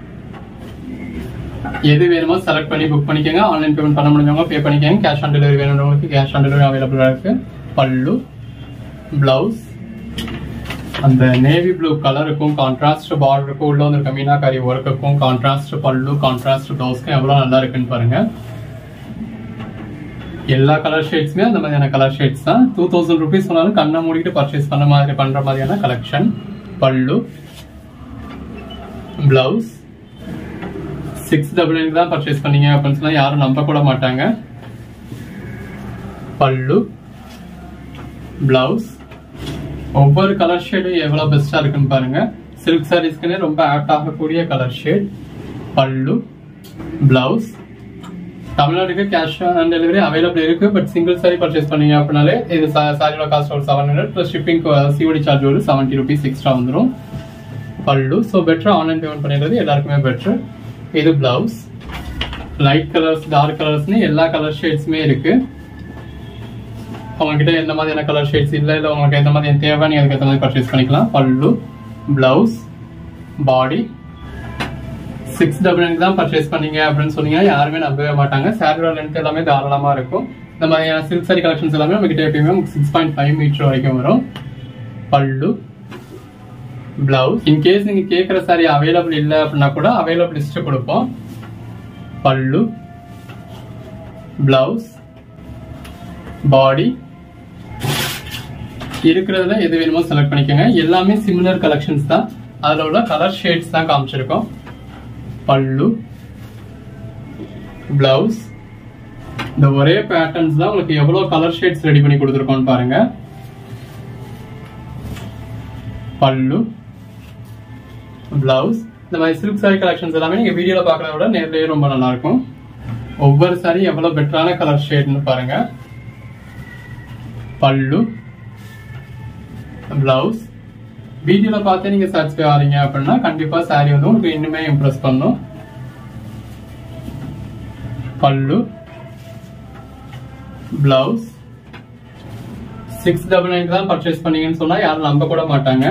எது வேணுமோ செலக்ட் பண்ணி புக் பண்ணிக்கோங்க. ஆன்லைன் பேமெண்ட் பண்ண முடிஞ்சவங்க பே பண்ணிக்கோங்க. கேஷ் ஆன் டெலிவரி வேணும்ன்றவங்களுக்கு கேஷ் ஆன் டெலிவரி அவைலபிளா இருக்கு. பல்லு, பிளவுஸ் அந்த நேவி ப்ளூ கலருக்கும் கான்ட்ராஸ்ட் பார்டருக்கும் உள்ள வந்து மீனாக்காரி ஒர்க்குக்கும் கான்ட்ராஸ்ட் பல்லு கான்ட்ராஸ்ட் பிளவுஸ்க்கும் எவ்வளவு நல்லா இருக்குன்னு பாருங்க. எல்லா கலர் ஷேட்ஸுமே அந்த மாதிரியான கலர் ஷேட்ஸ் தான். 2000 rupees சொன்னாலும் கண்ணை மூடிட்டு பர்ச்சேஸ் பண்ற மாதிரியான கலெக்ஷன். பல்லு, பிளவுஸ் 699 தான் பர்ச்சேஸ் பண்ணீங்க அப்படின்னு சொன்னா யாரும் நம்ப கூட மாட்டாங்க. பல்லு, பிளவுஸ், ஒவ்வொரு கலர் ஷேடும் எவ்வளவு பெஸ்டா இருக்குன்னு பாருங்க. சில்க் சாரீஸ்க்குனே ரொம்ப ஆப்ட் ஆகக்கூடிய கலர் ஷேட். பல்லு, பிளவுஸ். தமிழ்நாட்டுக்கு கேஷ் ஆன் டெலிவரி அவைலபிள் இருக்கு. பட் சிங்கிள் சாரி பர்ச்சேஸ் பண்ணீங்க அப்படின்னாலே இது சாரியோட காஸ்ட் ஒரு 700 பிளஸ் ஷிப்பிங் சிஓடி சார்ஜ் ஒரு 70 rupees எக்ஸ்ட்ரா வந்துடும். பல்லு. ஸோ பெட்டர் ஆன்லைன் பேமெண்ட் பண்ணிடுறது எல்லாருக்குமே பெட்டர். இது பிளவுஸ். லைட் கலர்ஸ், டார்க் கலர்ஸ்னு எல்லா கலர் ஷேட்ஸுமே இருக்கு. உங்ககிட்ட எந்த மாதிரியான கலர் ஷேட்ஸ் இல்லை இல்லை உங்களுக்கு எந்த மாதிரி தேவை நீங்க அதுக்கு ஏற்ற மாதிரி பர்ச்சேஸ் பண்ணிக்கலாம். பல்லு, பிளவுஸ், பாடி 699 தான் பர்ச்சேஸ் பண்ணீங்க அப்படின்னு சொன்னீங்கன்னா யாருமே நம்பவே மாட்டாங்க. சாரியோட லென்த் எல்லாமே தாராளமா இருக்கும். இந்த மாதிரியான சில்க் சாரி கலெக்ஷன்ஸ் எல்லாமே நம்ம கிட்ட எப்பயுமே 6.5 மீட்டர் வரைக்கும் வரும். பல்லு, பிளவுஸ். இன்கேஸ் நீங்க கேட்கிற சாரி அவைலபிள் இல்லை அப்படின்னா கூட அவைலபிள் லிஸ்ட் கொடுப்போம். பல்லு, பிளவுஸ், பாடி. இருக்கிறதுல எது வேணுமோ செலக்ட் பண்ணிக்கோங்க. எல்லாமே சிமிலர் கலெக்ஷன்ஸ் தான். அதுல உள்ள கலர் ஷேட்ஸ் தான் காமிச்சிருக்கோம். பல்லு, பிளவுஸ். இந்த ஒரே பேட்டர்ன்ஸ் தான் உங்களுக்கு எவ்வளவு கலர் ஷேட்ஸ் ரெடி பண்ணி கொடுத்துருக்கோம் பாருங்க. பல்லு, பிளவுஸ். இந்த மாதிரி சில்க் சாரி கலெக்ஷன்ஸ் எல்லாமே நீங்க வீடியோல பாக்குறத விட நேர்லயே ரொம்ப நல்லா இருக்கும். ஒவ்வொரு சாரி எவ்வளவு பெட்டரான கலர் ஷேட்னு பாருங்க. பல்லு, பிளவுஸ். வீடியோல பார்த்து நீங்க சாட்டிஸ்ஃபை ஆறீங்க அப்படின்னா கண்டிப்பா சாரி வந்து உங்களுக்கு இன்னுமே இம்ப்ரெஸ் பண்ணும். பல்லு, பிளவுஸ் 699 தான் பர்ச்சேஸ் பண்ணீங்கன்னு சொன்னா யாரும் நம்ப கூட மாட்டாங்க.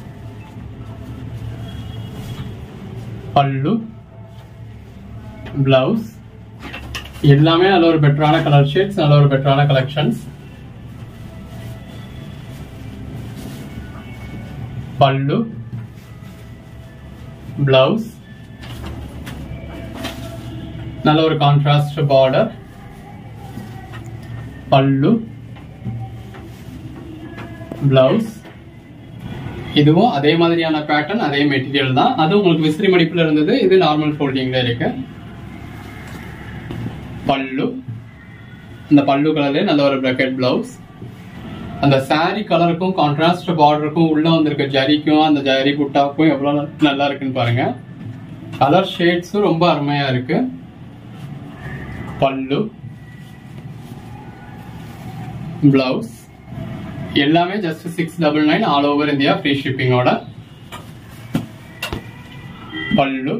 பல்லு, பிளவுஸ் எல்லாமே நல்ல ஒரு பெட்டரான கலர் ஷேட்ஸ், நல்ல ஒரு பெட்டரான கலெக்ஷன்ஸ். பல்லு, பிளவுஸ் நல்ல ஒரு கான்ட்ராஸ்ட் பார்டர். பல்லு, பிளவுஸ். இதுவும் அதே மாதிரியான பேட்டர்ன், அதே மெட்டீரியல் தான். அது உங்களுக்கு விசிறி மடிப்புல இருந்தது, இது நார்மல் ஃபோல்டிங்ல இருக்கு. பல்லு. இந்த பல்லு கலர்ல நல்ல ஒரு பிராக்கெட் பிளவுஸ். அந்த சாரி கலருக்கும் கான்ட்ராஸ்ட் பார்டருக்கும் உள்ள வந்திருக்க ஜரிக்கும் அந்த ஜரி புட்டாவுக்கும் எவ்வளவு நல்லா இருக்குன்னு பாருங்க. கலர் ஷேட்ஸும் ரொம்ப அருமையா இருக்கு. பல்லு, பிளவுஸ் எல்லாமே just 699 all over India free ஷிப்பிங்கோட. பல்லு,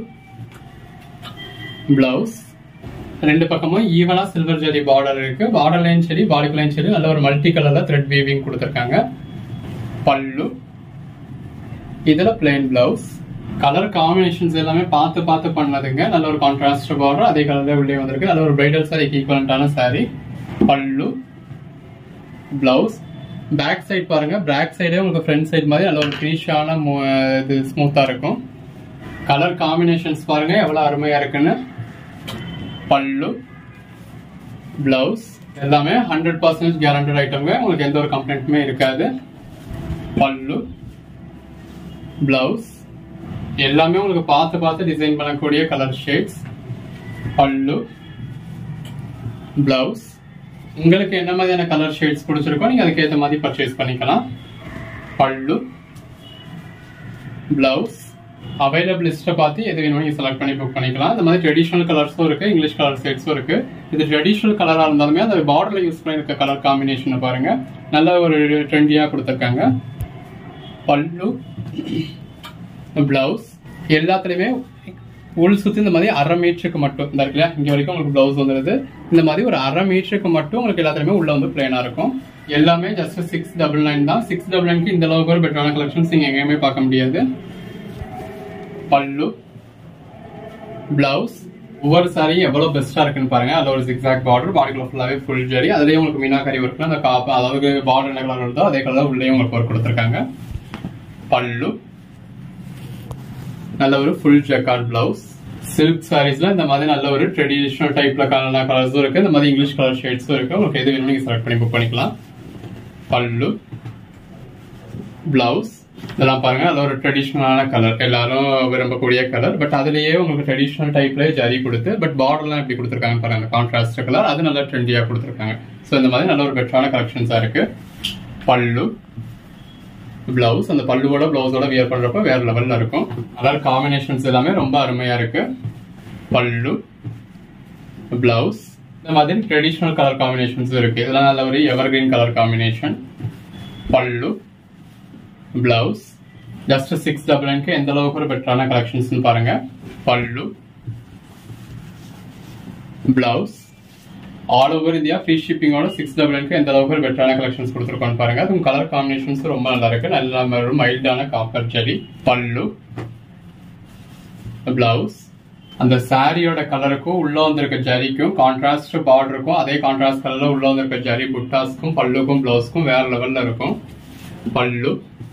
பிளவுஸ் ரெண்டு பக்கமும் ஈவனா சில்வர் ஜரி பார்டர் இருக்கு. பார்டர்லையும் சரி பாடிக்குலையும் சரி நல்ல ஒரு மல்டி கலர்ல த்ரெட் வீவிங் கொடுத்திருக்காங்க. பல்லு. இதுல பிளைன் பிளவுஸ். கலர் காம்பினேஷன்ஸ் எல்லாமே பார்த்து பார்த்து பண்ணதுங்க. நல்ல ஒரு கான்ட்ராஸ்ட் பார்டர், அதே கலர்ல உள்ளே வந்திருக்கு. நல்ல ஒரு பிரைடல் சாரிக்கு ஈக்குவலண்டான sari. Pallu, blouse. Back side பாருங்க. பேக் சைடே உங்களுக்கு ஃப்ரண்ட் சைடு மாதிரி நல்ல ஒரு ஃபினிஷான இது ஸ்மூத்தா இருக்கும். கலர் காம்பினேஷன்ஸ் பாருங்க எவ்வளவு அருமையா இருக்குன்னு. பல்லு, பிளவுஸ் எல்லாமே 100% கேரண்டட் ஐட்டம்ங்க. உங்களுக்கு எந்த ஒரு கம்ப்ளைண்ட்டுமே இருக்காது. பல்லு, பிளவுஸ் எல்லாமே உங்களுக்கு பார்த்து பார்த்து டிசைன் பண்ணக்கூடிய கலர் ஷேட்ஸ். பல்லு, பிளவுஸ் உங்களுக்கு என்ன மாதிரியான கலர் ஷேட்ஸ் பிடிச்சிருக்கோ நீங்க அதுக்கு ஏற்ற மாதிரி பர்ச்சேஸ் பண்ணிக்கலாம். பல்லு, பிளவுஸ் அவைலபிள் லிஸ்ட்டை பார்த்து எது வேணும் நீங்க செலக்ட் பண்ணி புக் பண்ணிக்கலாம். இந்த மாதிரி ட்ரெடிஷனல் கலர்ஸும் இருக்கு, இங்கிலீஷ் கலர் ஷேட்ஸும் இருக்கு. இது ட்ரெடிஷனல் கலரா இருந்தாலுமே அந்த பார்டர்ல யூஸ் பண்ணிருக்க கலர் காம்பினேஷன் பாருங்க நல்ல ஒரு ட்ரெண்டியா கொடுத்திருக்காங்க. பல்லு, பிளவுஸ் எல்லாத்துலயுமே உள் சுத்தி இந்த மாதிரி 1/2 மீட்டருக்கு மட்டும் இந்த இருக்குல்ல இங்க வரைக்கும் உங்களுக்கு பிளவுஸ் வந்துருது. இந்த மாதிரி ஒரு 1/2 மீட்டருக்கு மட்டும் உங்களுக்கு எல்லாத்துலயுமே உள்ள வந்து பிளேனா இருக்கும். எல்லாமே ஜஸ்ட் 699 தான். 699க்கு இந்த அளவுக்கு ஒரு பெட்டரான கலெக்ஷன்ஸ் நீங்க எங்கேயுமே பார்க்க முடியாது. பல்லு, பிளவுஸ் ஒவ்வொரு சாரி எவ்வளவு பெஸ்டா இருக்குன்னு பாருங்க. அதுல ஒரு ஜிக்ஸாக் பார்டர், பாடிக்குள்ள ஃபுல்லாவே ஃபுல் ஜரி, அதுலயே உங்களுக்கு மீனாக்கரி ஒர்க், அந்த அதாவது பார்டர் என்ன கலர் வருதோ அதே கலர் உள்ளே உங்களுக்கு ஒர்க் கொடுத்துருக்காங்க. பல்லு நல்ல ஒரு ஃபுல் ஜக்கார்ட் பிளவுஸ். சில்க் சாரீஸ்ல இந்த மாதிரி நல்ல ஒரு ட்ரெடிஷனல் டைப்ல கலர்ஸும் இருக்கு, இந்த மாதிரி இங்கிலீஷ் கலர் ஷேட்ஸும் இருக்கு. உங்களுக்கு எது வேணும் நீங்க செலக்ட் பண்ணி புக் பண்ணிக்கலாம். பல்லு, பிளவுஸ் இதெல்லாம் பாருங்க, அது ஒரு ட்ரெடிஷனலான கலர், எல்லாரும் விரும்பக்கூடிய கலர். பட் அதுலயே உங்களுக்கு ட்ரெடிஷனல் டைப்ல ஜரி கொடுத்து பட் பார்டர்லாம் எப்படி கொடுத்துருக்காங்க பாருங்க, கான்ட்ராஸ்ட் கலர், அது நல்லா ட்ரெண்டியா கொடுத்துருக்காங்க. ஸோ இந்த மாதிரி நல்ல ஒரு பெட்டரான கலெக்ஷன்ஸா இருக்கு. பல்லு, பிளவுஸ், அந்த பல்லுவோட பிளவுஸோட வியர் பண்றப்ப வேற லெவல்ல இருக்கும். கலர் காம்பினேஷன்ஸ் எல்லாமே ரொம்ப அருமையா இருக்கு. பல்லு, பிளவுஸ் இந்த மாதிரி ட்ரெடிஷனல் கலர் காம்பினேஷன்ஸ் இருக்கு. இதெல்லாம் நல்ல ஒரு evergreen colour combination. Pallu, blouse just 699 எந்த அளவுக்கு ஒரு பெட்டரான கலெக்ஷன்ஸ் பாருங்க. Pallu, blouse all over India free ஷிப்பிங்கோட 699 எந்த அளவுக்கு ஒரு பெட்டரான கலெக்ஷன்ஸ் கொடுத்துருக்கோம்னு பாருங்க. அதுவும் கலர் காம்பினேஷன்ஸ் ரொம்ப நல்லா இருக்கு, நல்ல ஒரு மைல்டான காப்பர் ஜரி. பல்லு, பிளவுஸ் அந்த சாரியோட கலருக்கும் உள்ள வந்திருக்க ஜரிக்கும் கான்ட்ராஸ்ட் பார்டருக்கும் அதே கான்ட்ராஸ்ட் கலர்ல உள்ள வந்திருக்க ஜரி புட்டாஸ்க்கும் பல்லுக்கும் பிளவுஸ்க்கும் வேற லெவல்ல இருக்கும். பல்லு,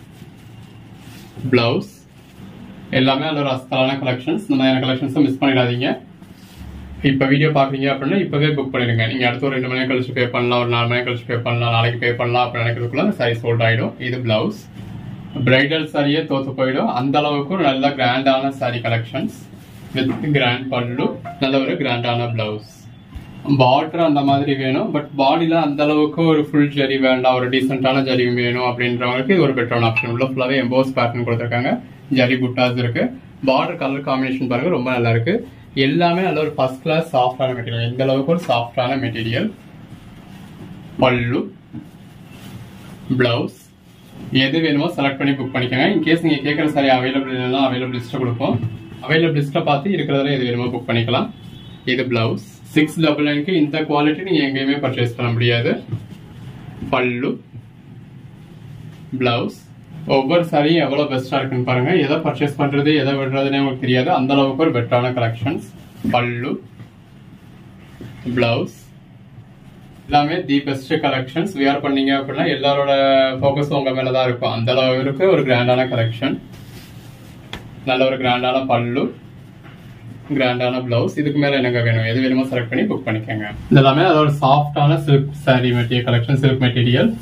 பிளவுஸ் எல்லாமே நல்ல ஒரு அஸ்தலான கலெக்ஷன்ஸ். இந்த மாதிரியான கலெக்ஷன்ஸ் மிஸ் பண்ணிடாதீங்க. இப்ப வீடியோ பாக்குறீங்க அப்படின்னா இப்பவே புக் பண்ணிடுங்க. நீங்க அடுத்த ஒரு 2 மணி நேரம் கழிச்சு பே பண்ணலாம், ஒரு 4 மணி நேரம் கழிச்சு பே பண்ணலாம், நாளைக்கு பே பண்ணலாம் அப்படின்னு நினைக்கிறதுக்குள்ள அந்த சாரி சோல்ட் ஆயிடும். இது பிளவுஸ், பிரைடல் சாரியே தோத்து போயிடும், அந்த அளவுக்கு ஒரு நல்ல கிராண்டான சாரி கலெக்ஷன்ஸ் வித் கிராண்ட் பல்லு, நல்ல ஒரு கிராண்டான பிளவுஸ். பார்டர் அந்த மாதிரி வேணும், பட் பாடியில அந்த அளவுக்கு ஒரு ஃபுல் ஜரி வேண்டாம், ஒரு டீசென்டான ஜரி வேணும் அப்படின்றவங்களுக்கு இது ஒரு பெட்டரான ஆப்ஷன். உள்ள ஃபுல்லாவே எம்போஸ் பேட்டர்ன் கொடுத்துருக்காங்க, ஜரி புட்டாஸ் இருக்கு. பார்டர் கலர் காம்பினேஷன் பாருங்க ரொம்ப நல்லா இருக்கு. எல்லாமே நல்ல ஒரு ஃபர்ஸ்ட் கிளாஸ் சாஃப்டான மெட்டீரியல், இந்த அளவுக்கு ஒரு சாஃப்டான மெட்டீரியல். பல்லு, பிளவுஸ் எது வேணுமோ செலக்ட் பண்ணி புக் பண்ணிக்கோங்க. இன்கேஸ் நீங்க கேட்கற சாரி அவைலபிள் இல்லைன்னா அவைலபிள் லிஸ்ட் கொடுப்போம், அவைலபிள் லிஸ்ட்டை பார்த்து இருக்கிறதுல எது வேணுமோ புக் பண்ணிக்கலாம். இது பிளவுஸ் 699 இந்த குவாலிட்டி நீங்க எங்கேயுமே பர்ச்சேஸ் பண்ண முடியாது. பல்லு, பிளவுஸ் ஒவ்வொரு சாரியும் எவ்வளவு பெஸ்டா இருக்குன்னு பாருங்க. எதை பர்ச்சேஸ் பண்றது எதை விடுறதுன்னு உங்களுக்கு தெரியாது, அந்த அளவுக்கு ஒரு பெட்டரான கலெக்ஷன்ஸ். பல்லு, பிளவுஸ் எல்லாமே தி பெஸ்ட் கலெக்ஷன்ஸ். வியர் பண்ணீங்க அப்படின்னா எல்லாரோட ஃபோக்கஸ் உங்க மேலதான் இருக்கும், அந்த அளவுக்கு ஒரு கிராண்டான கலெக்ஷன். நல்ல ஒரு கிராண்டான பல்லு, கிராண்டான பிளவுஸ். இதுக்கு மேல என்னங்க வேணும், எது வேணுமோ செலக்ட் பண்ணி புக் பண்ணிக்கோங்க. இதெல்லாமே அதோட சாஃப்டான silk sari material collection, silk material.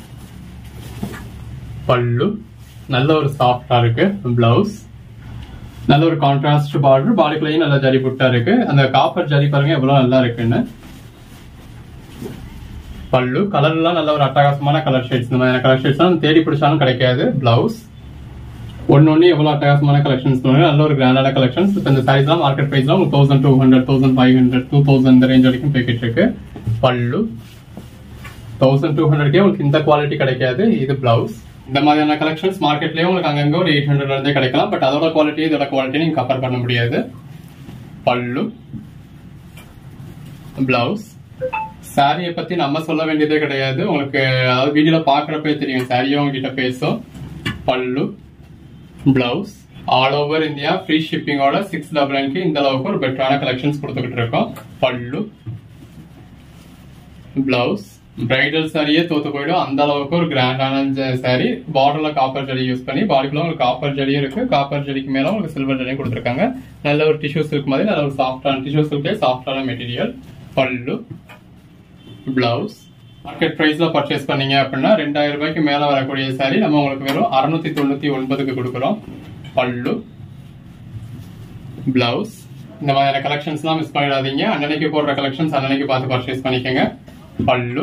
Pallu நல்ல ஒரு சாஃப்டா இருக்கு. பிளவுஸ் நல்ல ஒரு கான்ட்ராஸ்ட் பார்டர், பாடிக்குள்ளேயும் நல்ல ஜரி புட்டா இருக்கு. அந்த காப்பர் ஜரி பாருங்க எவ்வளவு நல்லா இருக்குன்னு. பல்லு கலர் எல்லாம் நல்ல ஒரு அட்டகாசமான கலர் ஷேட்ஸ், இந்த மாதிரி கலர் ஷேட்ஸ் தேடி பிடிச்சாலும் கிடைக்காது. பிளவுஸ் ஒன்னு எவ்வளவு அட்டகாசமான கலெக்ஷன்ஸ், நல்ல ஒரு கிராண்டான கலெக்ஷன்ஸ். இந்த சாரீஸ் எல்லாம் மார்க்கெட் பிரைஸ்ல 1200, 1500, 2000 இந்த ரேஞ்ச் வரைக்கும் போய்கிட்டு இருக்கு. பல்லு 1200 உங்களுக்கு இந்த குவாலிட்டி கிடைக்காது. இது பிளவுஸ். இந்த மாதிரியான கலெக்ஷன்ஸ் மார்க்கெட்லயே உங்களுக்கு அங்கங்க ஒரு 800 இருந்தே கிடைக்கலாம், பட் அதோட குவாலிட்டி இதோட குவாலிட்டி நீங்க கம்பேர் பண்ண முடியாது. பல்லு, பிளவுஸ் சாரியை பத்தி நம்ம சொல்ல வேண்டியதே கிடையாது, உங்களுக்கு அதாவது வீடியோல பாக்குறப்பே தெரியும், சாரியும் உங்ககிட்ட பேசும். Pallu, blouse all over India free ஷிப்பிங்கோட 699 இந்த அளவுக்கு ஒரு பெட்டரான கலெக்ஷன்ஸ் கொடுத்துக்கிட்டு இருக்கோம். பல்லு, பிளவுஸ் பிரைடல் சாரியே தோத்து போயிடும், அந்த அளவுக்கு ஒரு கிராண்டான சாரி. பார்டர்ல காப்பர் ஜரி யூஸ் பண்ணி, பாடிக்குள்ள உங்களுக்கு காப்பர் ஜரியும் இருக்கு, காப்பர் ஜரிக்கு மேல உங்களுக்கு சில்வர் ஜரியும் கொடுத்துருக்காங்க. நல்ல ஒரு டிஷ்யூ சில்க் மாதிரி நல்ல ஒரு சாஃப்டான டிஷ்யூ சில்கே சாஃப்டான மெட்டீரியல். பல்லு, பிளவுஸ் மார்க்கெட் பிரைஸ்ல பர்ச்சேஸ் பண்ணீங்க அப்படின்னா 2000 ரூபாய்க்கு மேல வரக்கூடிய சாரி நம்ம உங்களுக்கு வெறும் 699க்கு கொடுக்குறோம். பல்லு, பிளவுஸ் இந்த மாதிரியான கலெக்ஷன்ஸ் எல்லாம் மிஸ் பண்ணிடாதீங்க. அன்னைக்கு போடுற கலெக்ஷன்ஸ் அன்னைக்கு பார்த்து பர்ச்சேஸ் பண்ணிக்கோங்க. பல்லு,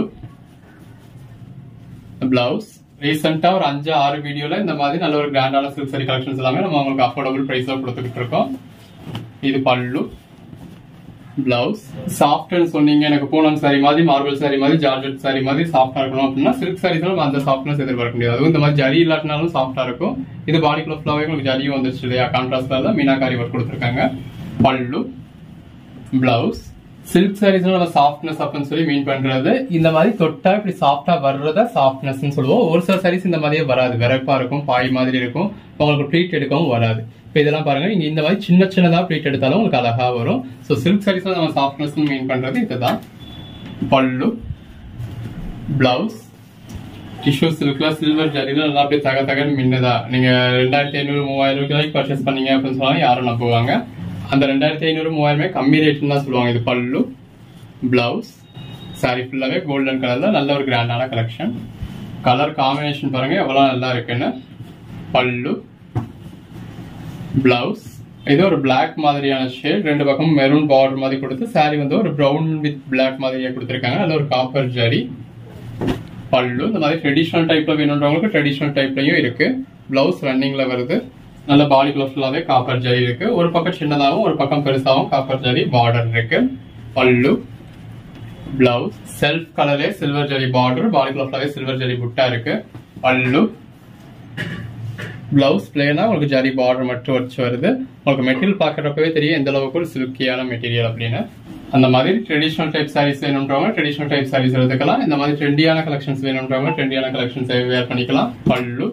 பிளவுஸ் ரீசெண்டா ஒரு 5-6 வீடியோல இந்த மாதிரி நல்ல ஒரு கிராண்டான சில்க் சாரி கலெக்ஷன்ஸ் எல்லாமே நம்ம உங்களுக்கு அஃபோர்டபுள் பிரைஸ்ல கொடுத்துக்கிட்டு இருக்கோம். இது பல்லு, பிளவுஸ் சாஃப்ட்னு சொன்னீங்க, எனக்கு பூனம் சாரி மாதிரி, மார்பிள் சாரி மாதிரி, ஜார்ஜெட் சாரி மாதிரி சாஃப்டா இருக்கணும் அப்படின்னா சில்க் சாரீஸ் அந்த சாஃப்ட்னஸ் எதிர்பார்க்க முடியாது. அதுவும் இந்த மாதிரி ஜரி இல்லாட்டினாலும் சாஃப்டா இருக்கும். இது பாடிக்குள்ள ஃபுல்லாவே உங்களுக்கு ஜரியும் வந்துருச்சு இல்லையா, கான்ட்ராஸ்ட்ல மீனாகாரி ஒர்க் கொடுத்துருக்காங்க. பல்லு, பிளவுஸ் சில்க் சாரீஸ் நம்ம சாஃப்ட்னஸ் அப்படின்னு சொல்லி மீன் பண்றது இந்த மாதிரி தொட்டா இப்படி சாஃப்டா வர்றத சாஃப்ட்னஸ் சொல்லுவோம். ஒரு சில சாரீஸ் இந்த மாதிரியே வராது, விரைப்பா இருக்கும், பாய் மாதிரி இருக்கும், உங்களுக்கு ப்ளீட் எடுக்கவும் வராது. இப்போ இதெல்லாம் பாருங்க, நீங்க இந்த மாதிரி சின்ன சின்னதா ப்ளீட் எடுத்தாலும் உங்களுக்கு அழகா வரும். ஸோ சில்க் சாரீஸ் நம்ம சாஃப்ட்னஸ் மீன் பண்றது இதுதான். பல்லு, பிளவுஸ் டிஷ்யூ சில்க்ல சில்வர் ஜரியில நல்லா அப்படியே தகன்னு மின்னதா. நீங்க 2500, 3000 ரூபாய்க்கு பர்ச்சேஸ் பண்ணீங்க அப்படின்னு சொன்னாலும் யாரும் நம்புவாங்க. அந்த 2500 3000 கம்மி ரேட்னு தான் சொல்லுவாங்க. இது பல்லு, பிளவுஸ், சாரி ஃபுல்லாவே கோல்டன் கலர்ல நல்ல ஒரு கிராண்டான கலெக்ஷன். கலர் காம்பினேஷன் பாருங்க எவ்வளவு நல்லா இருக்குன்னு. பல்லு, பிளவுஸ், இது ஒரு பிளாக் மாதிரியான ஷேட், ரெண்டு பக்கம் மெரூன் பார்டர் மாதிரி கொடுத்து சாரி வந்து ஒரு பிரவுன் வித் பிளாக் மாதிரியே கொடுத்துருக்காங்க. நல்ல ஒரு காப்பர் ஜரி. பல்லு இந்த மாதிரி ட்ரெடிஷனல் டைப்ல வேணுன்றவங்களுக்கு ட்ரெடிஷனல் டைப்லயும் இருக்கு. பிளவுஸ் ரன்னிங்ல வருது. நல்ல பாடிக்குள்ள ஃபுல்லாவே காப்பர் ஜரி இருக்கு. ஒரு பக்கம் சின்னதாகவும் ஒரு பக்கம் பெருசாகவும் காப்பர் ஜரி பார்டர் இருக்கு. பல்லு, பிளவுஸ், செல்ஃப் கலரே சில்வர் ஜரி பார்டர், பாடிக்குள்ள ஃபுல்லாவே சில்வர் ஜரி புட்டா இருக்கு. பல்லு, பிளவுஸ் பிளேனா உங்களுக்கு ஜரி பார்டர் மட்டும் வச்சு வருது. உங்களுக்கு மெட்டீரியல் பாக்குறப்பவே தெரியும் எந்த அளவுக்கு ஒரு சில்கியான மெட்டீரியல் அப்படின்னு. அந்த மாதிரி ட்ரெடிஷனல் டைப் சாரீஸ் வேணும்ன்றவங்க ட்ரெடிஷனல் டைப் சாரீஸ் எடுத்துக்கலாம். இந்த மாதிரி ட்ரெண்டியான கலெக்ஷன்ஸ் வேணும்ன்றவங்க ட்ரெண்டியான கலெக்ஷன்ஸ் வேர் பண்ணிக்கலாம். பல்லு,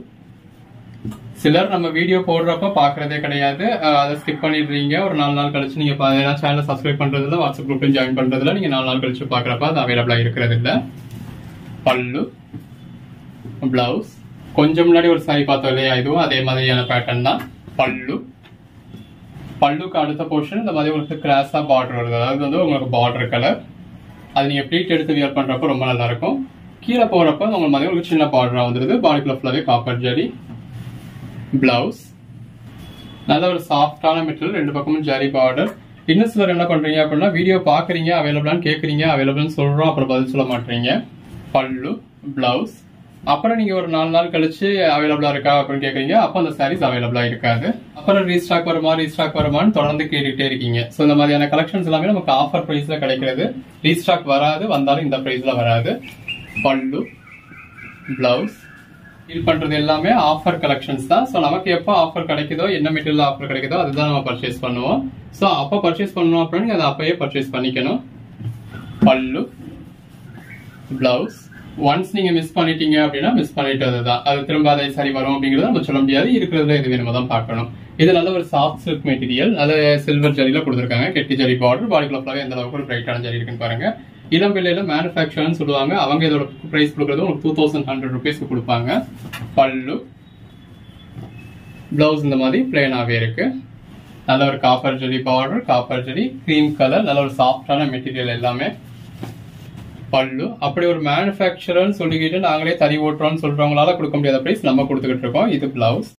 சிலர் நம்ம வீடியோ போடுறப்ப பாக்குறதே கிடையாது, அதை ஸ்கிப் பண்ணிடுறீங்க. ஒரு 4 நாள் கழிச்சு நீங்க சேனலை சப்ஸ்கிரைப் பண்றதுல, வாட்ஸ்அப் குரூப்ல ஜாயின் பண்றதுல நீங்க 4 நாள் கழிச்சு பாக்குறப்ப அது அவைலபிளா இருக்கிறது இல்ல. பல்லு, பிளவுஸ், கொஞ்சம் முன்னாடி ஒரு சாரி பார்த்தோம் இல்லையா, இதுவும் அதே மாதிரியான பேட்டர்ன் தான். பல்லு, பல்லுக்கு அடுத்த போர்ஷன் இந்த மாதிரி உங்களுக்கு கிராஸா பார்டர் வருது. அதாவது வந்து உங்களுக்கு பார்டர் கலர், அது நீங்க ப்ளீட் எடுத்து வியர் பண்றப்ப ரொம்ப நல்லா இருக்கும். கீழே போறப்ப உங்களுக்கு மாதிரி ஒரு சின்ன பார்டரா வந்துருது. பாடிக்குள்ள ஃபுல்லாவே காப்பர் ஜரி. பிளவுஸ் நல்ல ஒரு சாஃப்டான மெட்டீரியல், ரெண்டு பக்கமும் ஜரி பார்டர். இன்னும் சிலர் என்ன பண்றீங்க அப்படின்னா வீடியோ பாக்குறீங்க, அவைலபிளான்னு கேக்குறீங்க, அவைலபிள்னு சொல்றோம், அப்புறம் பதில் சொல்ல மாட்டீங்க. பல்லு, பிளவுஸ், அப்புறம் நீங்க ஒரு 4 நாள் கழிச்சு அவைலபிளா இருக்கா அப்படின்னு கேக்குறீங்க, அப்ப அந்த சாரீஸ் அவைலபிளா இருக்காது. அப்புறம் ரீஸ்டாக் வருமான்னு தொடர்ந்து கேட்டுட்டே இருக்கீங்க. சோ இந்த மாதிரியான கலெக்ஷன்ஸ் எல்லாமே நமக்கு ஆஃபர் பிரைஸ்ல கிடைக்கிறது. ரீஸ்டாக் வராது, வந்தாலும் இந்த பிரைஸ்ல வராது. பல்லு, பிளவுஸ், ஃபீல் பண்றது எல்லாமே ஆஃபர் கலெக்ஷன்ஸ் தான். சோ நமக்கு எப்போ ஆஃபர் கிடைக்குதோ, என்ன மெட்டீரியல் ஆஃபர் கிடைக்குதோ அதுதான் நம்ம பர்ச்சேஸ் பண்ணுவோம். சோ அப்ப பர்ச்சேஸ் பண்ணணும் அப்படின்னு நீங்க அதை அப்பயே பர்ச்சேஸ் பண்ணிக்கணும். பல்லு, பிளவுஸ், ஒன்ஸ் நீங்க மிஸ் பண்ணிட்டீங்க அப்படின்னா மிஸ் பண்ணிட்டதுதான். அது திரும்ப அதை சரி வரும் அப்படிங்கறத நம்ம சொல்ல முடியாது. இருக்கிறதுல இது வேணுமா தான் பார்க்கணும். இது நல்ல ஒரு சாஃப்ட் சில்க் மெட்டீரியல், நல்ல சில்வர் ஜரியில கொடுத்துருக்காங்க. கெட்டி ஜரி பார்டர், பாடிக்குள்ள ஃபுல்லாவே எந்த அளவுக்கு ஒரு பிரைட்டான ஜரி இருக்குன்னு பாருங்க. இளம் விலையில மேனுஃபேக்சர்னு சொல்லுவாங்க. அவங்க இதோட பிரைஸ் கொடுக்கறது உங்களுக்கு 2100 rupees கொடுப்பாங்க. பல்லு, பிளவுஸ் இந்த மாதிரி பிளேனாவே இருக்கு. நல்ல ஒரு copper zari border, copper zari, cream colour, நல்ல ஒரு சாஃப்டான மெட்டீரியல் எல்லாமே. பல்லு, அப்படி ஒரு மேனுஃபேக்சரர்னு சொல்லிக்கிட்டு நாங்களே தறி ஓட்டுறோம்னு சொல்றவங்களால கொடுக்க முடியாத பிரைஸ் நம்ம கொடுத்துக்கிட்டு இருக்கோம். இது பிளவுஸ்.